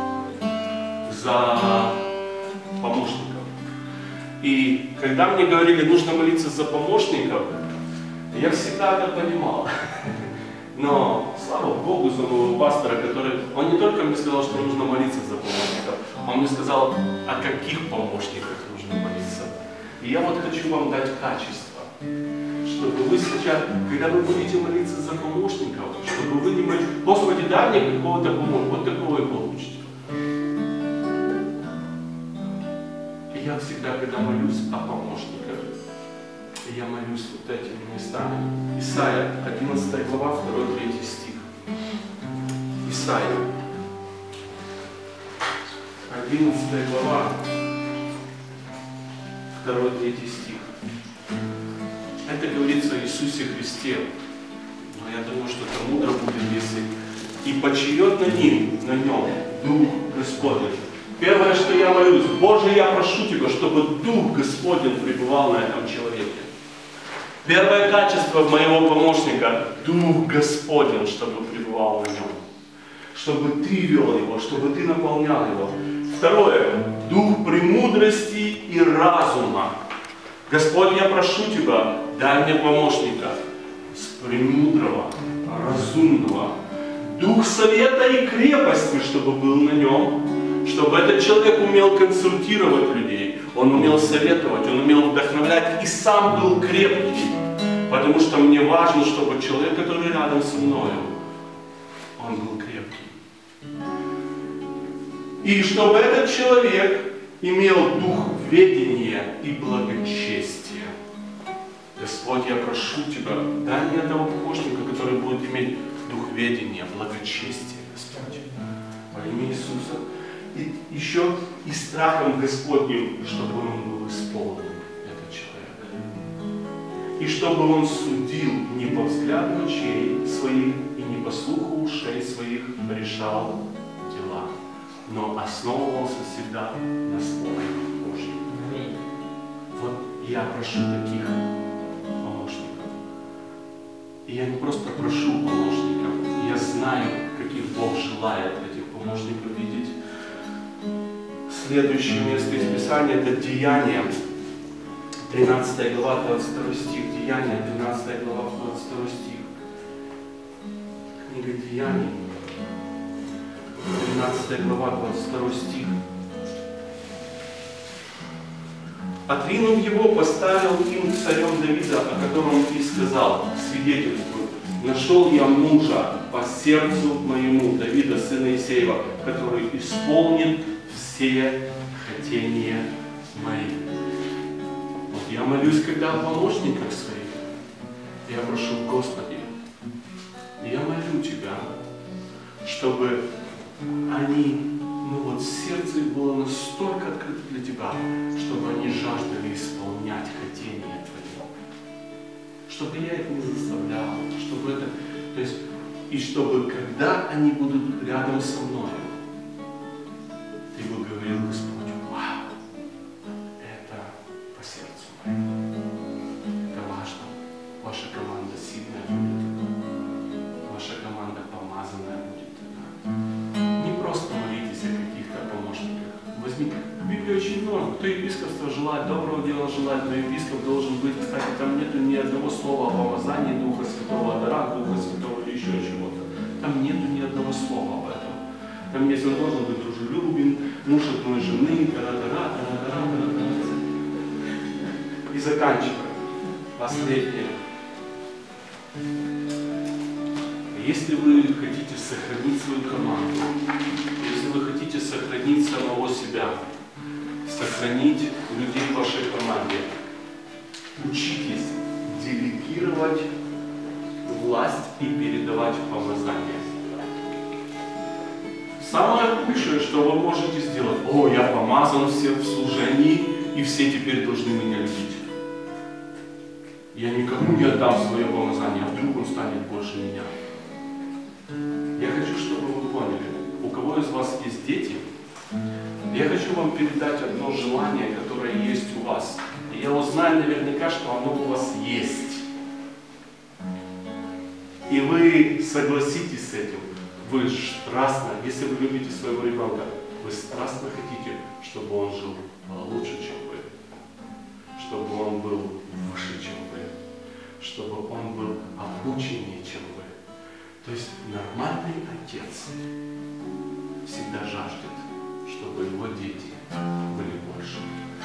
за помощников. И когда мне говорили, нужно молиться за помощников, я всегда это понимал. Но слава Богу за моего пастора, который, он не только мне сказал, что нужно молиться за помощников, он мне сказал, о каких помощниках нужно молиться. И я вот хочу вам дать качество, чтобы вы сейчас, когда вы будете молиться за помощников, чтобы вы не молились: Господи, дай мне какого-то помощника, вот такого и получите. И я всегда, когда молюсь о помощниках, я молюсь вот этими местами. Исайя, 11 глава, 2-3 стих. Исайя, 11 глава, 2-3 стих. Это говорится о Иисусе Христе. Но я думаю, что это мудро будет, если и почиет на нем Дух Господень. Первое, что я молюсь: Боже, я прошу Тебя, чтобы Дух Господень пребывал на этом человеке. Первое качество моего помощника – Дух Господень, чтобы пребывал на нем. Чтобы ты вел его, чтобы ты наполнял его. Второе – Дух премудрости и разума. Господь, я прошу Тебя, дай мне помощника с премудрого, разумного. Дух совета и крепости, чтобы был на нем. Чтобы этот человек умел консультировать людей, он умел советовать, он умел вдохновлять и сам был крепкий. Потому что мне важно, чтобы человек, который рядом со мною, он был крепкий. И чтобы этот человек имел дух ведения и благочестия. Господь, я прошу Тебя, дай мне этого помощника, который будет иметь дух ведения, благочестия, Господь, во имя Иисуса. И еще и страхом Господним, чтобы он был исполнен, этот человек. И чтобы он судил не по взгляду очей своих и не по слуху ушей своих решал дела, но основывался всегда на Слове Божьем. Вот я прошу таких помощников. И я не просто прошу помощников, я знаю, каких Бог желает этих помощников видеть. Следующее место из Писания – это Деяния, 13 глава, 22 стих. Деяния, 13 глава, 22 стих. Книга Деяний, 13 глава, 22 стих. Отринув его, поставил им царем Давида, о котором и сказал, свидетельствую: нашел я мужа по сердцу моему, Давида, сына Исеева, который исполнит все хотения мои. Вот я молюсь, когда о помощниках своих. Я прошу: Господи, я молю Тебя, чтобы они, сердце их было настолько открыто для Тебя, чтобы они жаждали исполнять хотения Твои. Чтобы я их не заставлял, чтобы это... То есть И чтобы, когда они будут рядом со мной, ты бы говорил: Господь, вау, это по сердцу моему. Это важно. Ваша команда сильная будет. Ваша команда помазанная будет. Не просто молитесь о каких-то помощниках. Возьми, в Библии очень много. Кто епископство желает, доброго дела желает, но епископ должен быть. Кстати, там нету ни одного слова о помазании Духа Святого, о дарах Духа Святого или еще чего-то. Там нету ни одного слова об этом. Там есть, он должен быть дружелюбен, муж одной жены, И заканчиваем. Последнее. Если вы хотите сохранить свою команду, если вы хотите сохранить самого себя, сохранить людей в вашей команде, учитесь делегировать власть и передавать помазание. Самое худшее, что вы можете сделать: о, я помазан всем в служении, и все теперь должны меня любить. Я никому не отдам свое помазание, а вдруг он станет больше меня. Я хочу, чтобы вы поняли, у кого из вас есть дети, я хочу вам передать одно желание, которое есть у вас. И я узнаю наверняка, что оно у вас есть. И вы согласитесь с этим. Вы страстно, если вы любите своего ребенка, вы страстно хотите, чтобы он жил лучше, чем вы. Чтобы он был выше, чем вы. Чтобы он был обученнее, чем вы. То есть нормальный отец всегда жаждет, чтобы его дети были больше.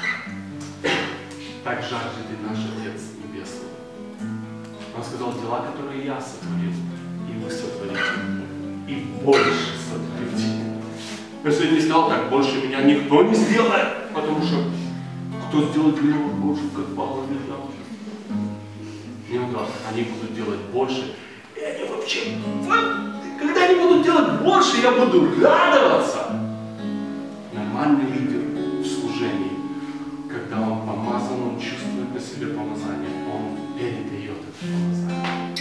Так жаждет и наш Отец Небесный. Он сказал: дела, которые я сотворил, и вы сотворите, и больше сотворите. Я сегодня не сказал так: больше меня никто не сделает, потому что кто сделает меня больше, как Павла Вильдау. Не он сказал: они будут делать больше. И они вообще, когда они будут делать больше, я буду радоваться. Нормальный лидер в служении, когда он помазан, он чувствует на себе помазание, он передает это помазание.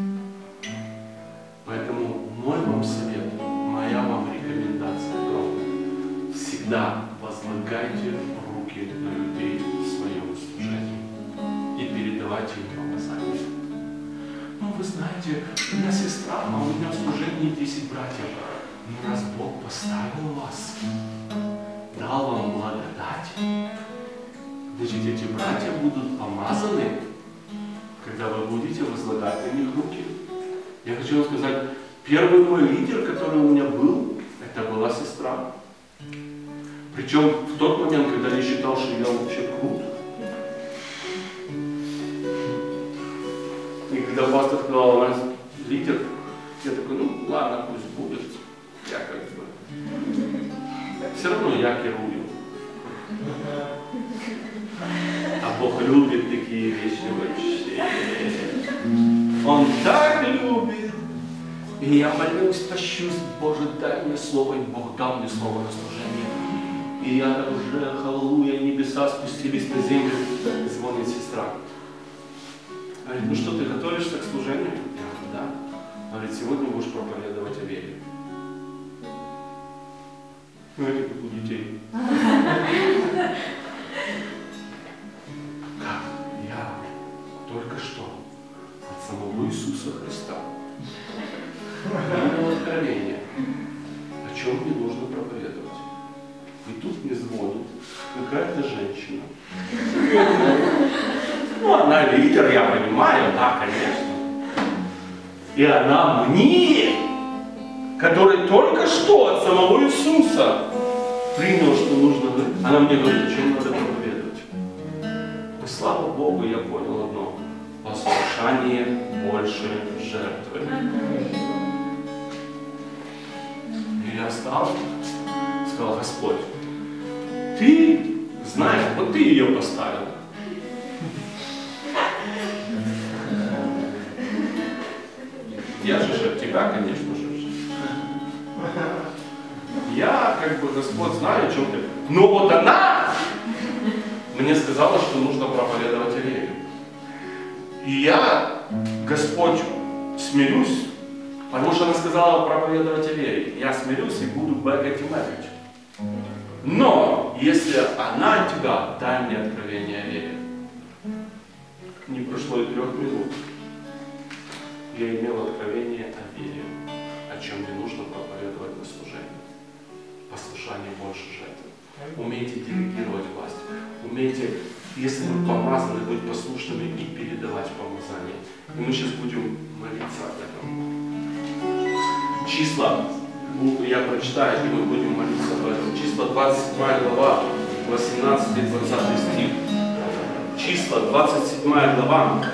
Поэтому мой вам совет, моя вам рекомендация огромная: всегда возлагайте руки на людей в своем служении и передавайте им помазание. Ну, вы знаете, у меня сестра, а у меня в служении 10 братьев. Ну, раз Бог поставил вас, дал вам благодать, значит, эти братья будут помазаны, когда вы будете возлагать на них руки. Я хочу вам сказать, первый мой лидер, который у меня был, это была сестра. Причем в тот момент, когда я считал, что я вообще крут. И когда пастор сказал: у нас лидер, я такой: ну ладно, пусть будет. Я как бы... Все равно я керую. А Бог любит такие вещи вообще. Он так любит. И я молюсь, тащусь: Боже, дай мне слово, и Бог дал мне слово на служение. И я уже, аллилуйя, небеса спустились на землю. Звонит сестра. Говорит: ну что, ты готовишься к служению? Я говорю: да. Говорит: сегодня будешь проповедовать о вере. Знаете, как у детей. Как? Я только что от самого Иисуса Христа принял откровение, о чем мне нужно проповедовать. И тут мне звонит какая-то женщина. Ну, она лидер, я понимаю, да, конечно. И она мне, который только что от самого Иисуса принял, что нужно говорить, она мне говорит: о чем надо проповедовать. И слава Богу, я понял одно: послушание больше жертвы. И я встал, сказал: Господь, ты знаешь, вот ты ее поставил. Я же от тебя, конечно же. Я, как бы, Господь, знаю, о чем ты. Но вот она мне сказала, что нужно проповедовать о вере. И я, Господь, смирюсь, Потому что она сказала проповедовать о вере. Я смирюсь и буду бегать и мэкать. Но, если она от тебя, дай мне откровение о вере. Не прошло и 3 минут. Я имел откровение о вере, о чем не нужно проповедовать на служении. Послушание больше жертвы. Умейте делегировать власть. Умейте, если вы помазаны, быть послушными и передавать помазание. И мы сейчас будем молиться об этом. Числа, я прочитаю, и мы будем молиться об этом. Числа 27 глава, 18 и 20 стих. Числа 27 глава.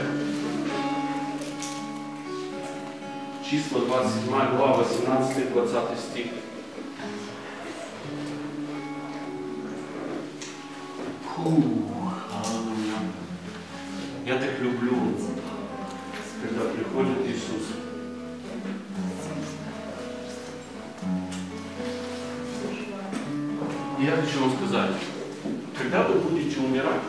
Числа 27 глава, 18 и 20 стих. Аллилуйя. Я так люблю, когда приходит Иисус. Я хочу вам сказать, когда вы будете умирать,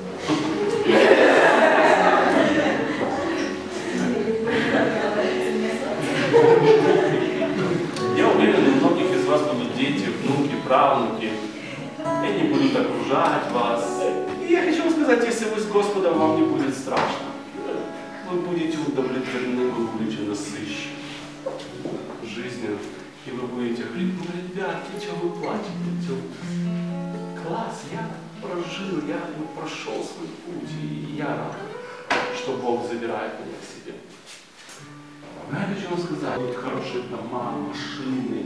я уверен, у многих из вас будут дети, внуки, правнуки. И они будут окружать вас. И я хочу вам сказать, если вы с Господом, вам не будет страшно. Вы будете удовлетворены, вы будете насыщены жизнью. И вы будете говорить, ну, ребятки, что вы плачете? Класс, я прожил, я прошел свой путь, и я рад, что Бог забирает меня к себе. Но я хочу вам сказать, будут хорошие дома, машины.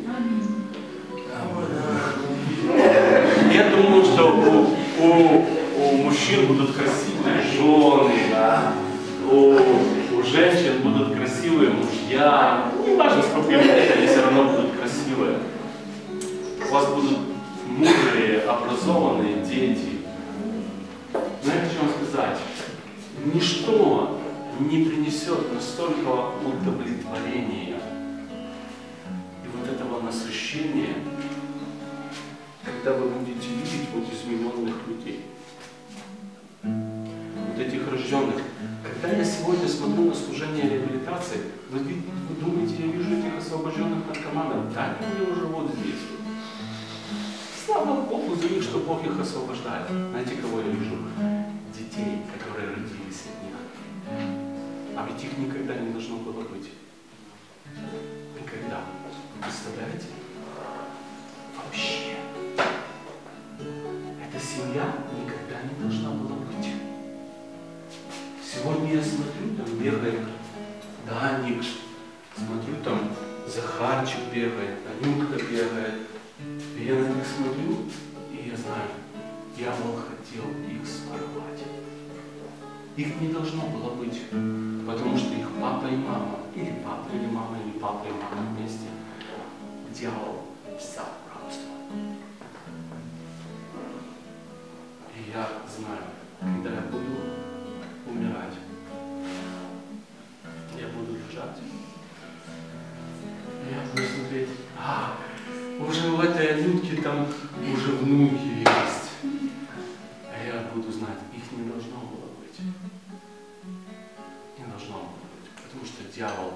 Я думаю, что у мужчин будут красивые жены, да? У женщин будут красивые мужья. Не важно, сколько им лет, они все равно будут красивые. У вас будут мудрые, образованные дети. Но я хочу вам сказать, ничто не принесет настолько удовлетворения и вот этого насыщения, когда вы будете видеть вот измененных людей, вот этих рожденных. Когда я сегодня смотрю на служение реабилитации, вы думаете, я вижу этих освобожденных наркоманов? Да, они уже вот здесь. Слава Богу за них, что Бог их освобождает. Знаете, кого я вижу? Детей, которые родились от них. А ведь их никогда не должно было быть. Никогда. Представляете? Вообще. Эта семья никогда не должна была быть. Сегодня я смотрю, там бегает Даник, смотрю, там Захарчик бегает, Анютка бегает. И я на них смотрю, и я знаю, дьявол хотел их своровать. Их не должно было быть, потому что их папа и мама, или папа или мама, или папа и мама вместе, дьявол взял в рабство. И я знаю, когда я буду умирать, я буду лежать, и я буду смотреть, уже в этой Анютке там уже внуки есть. А я буду знать, их не должно было быть. Не должно было быть, потому что дьявол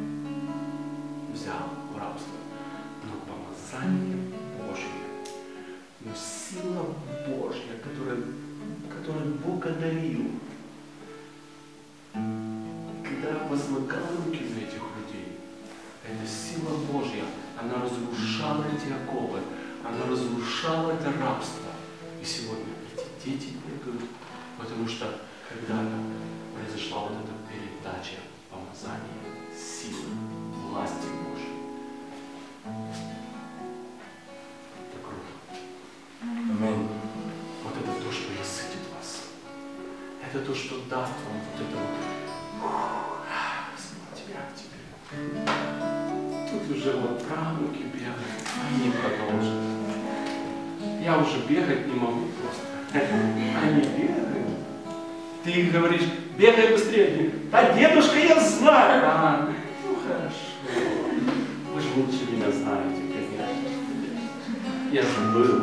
взял в рабство. Но помазание Божье, но сила Божья, которую Бог одарил, когда возлагал руки на этих людей, эта сила Божья, она разрушала эти оковы, она разрушала это рабство. И сегодня эти дети бегают, потому что когда-то произошла вот эта передача помазания, силы, власти Божьей. Это круто. Аминь. Вот это то, что насытит вас. Это то, что даст вам вот это смотря к тебе. Тут уже вот правнуки бегают, они продолжат. Я уже бегать не могу просто. Они бегают. Ты их говоришь, бегай быстрее. Да, дедушка, я знаю. Ну хорошо. Вы же лучше меня знаете, конечно. Я забыл.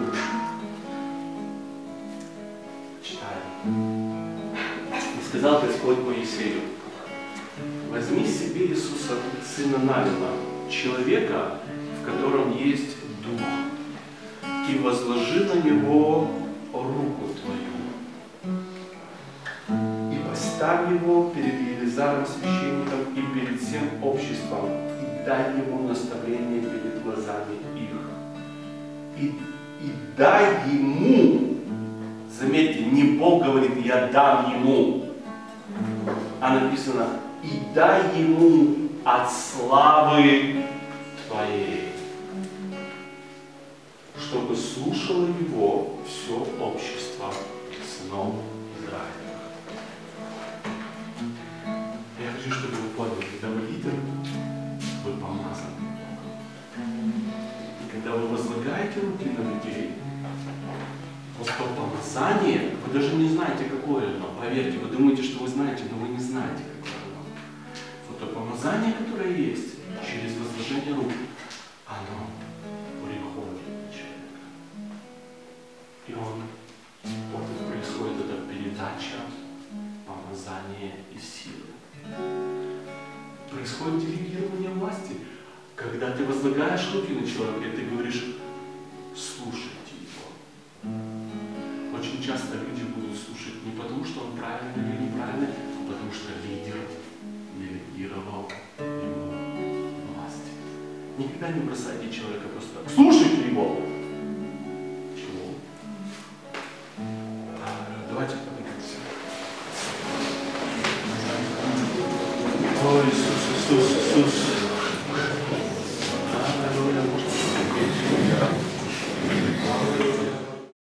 Читаю. И сказал Господь Моисею, возьми себе Иисуса, Сына Навина, человека, в котором есть Дух, и возложи на него руку твою, и поставь его перед Елизаром священником и перед всем обществом, и дай ему наставление перед глазами их. И дай ему, заметьте, не Бог говорит, я дам ему, а написано, и дай ему от славы твоей, чтобы слушало его все общество сынов Израиля. Я хочу, чтобы вы поняли, когда вы лидер, вы помазаны. И когда вы возлагаете руки на людей, вот то помазание, вы даже не знаете, какое оно. Поверьте, вы думаете, что вы знаете, но вы не знаете, какое оно. Вот то помазание, которое есть через возложение рук, оно приходит на человека. И вот происходит эта передача помазания и силы. Происходит делегирование власти. Когда ты возлагаешь руки на человека, ты говоришь, слушайте его. Очень часто люди будут слушать не потому, что он правильный или неправильный, а потому что лидер делегировал ему власть. Никогда не бросайте человека просто. Слушайте его. Чего? Давайте поднимемся. О, Иисус, Иисус, Иисус.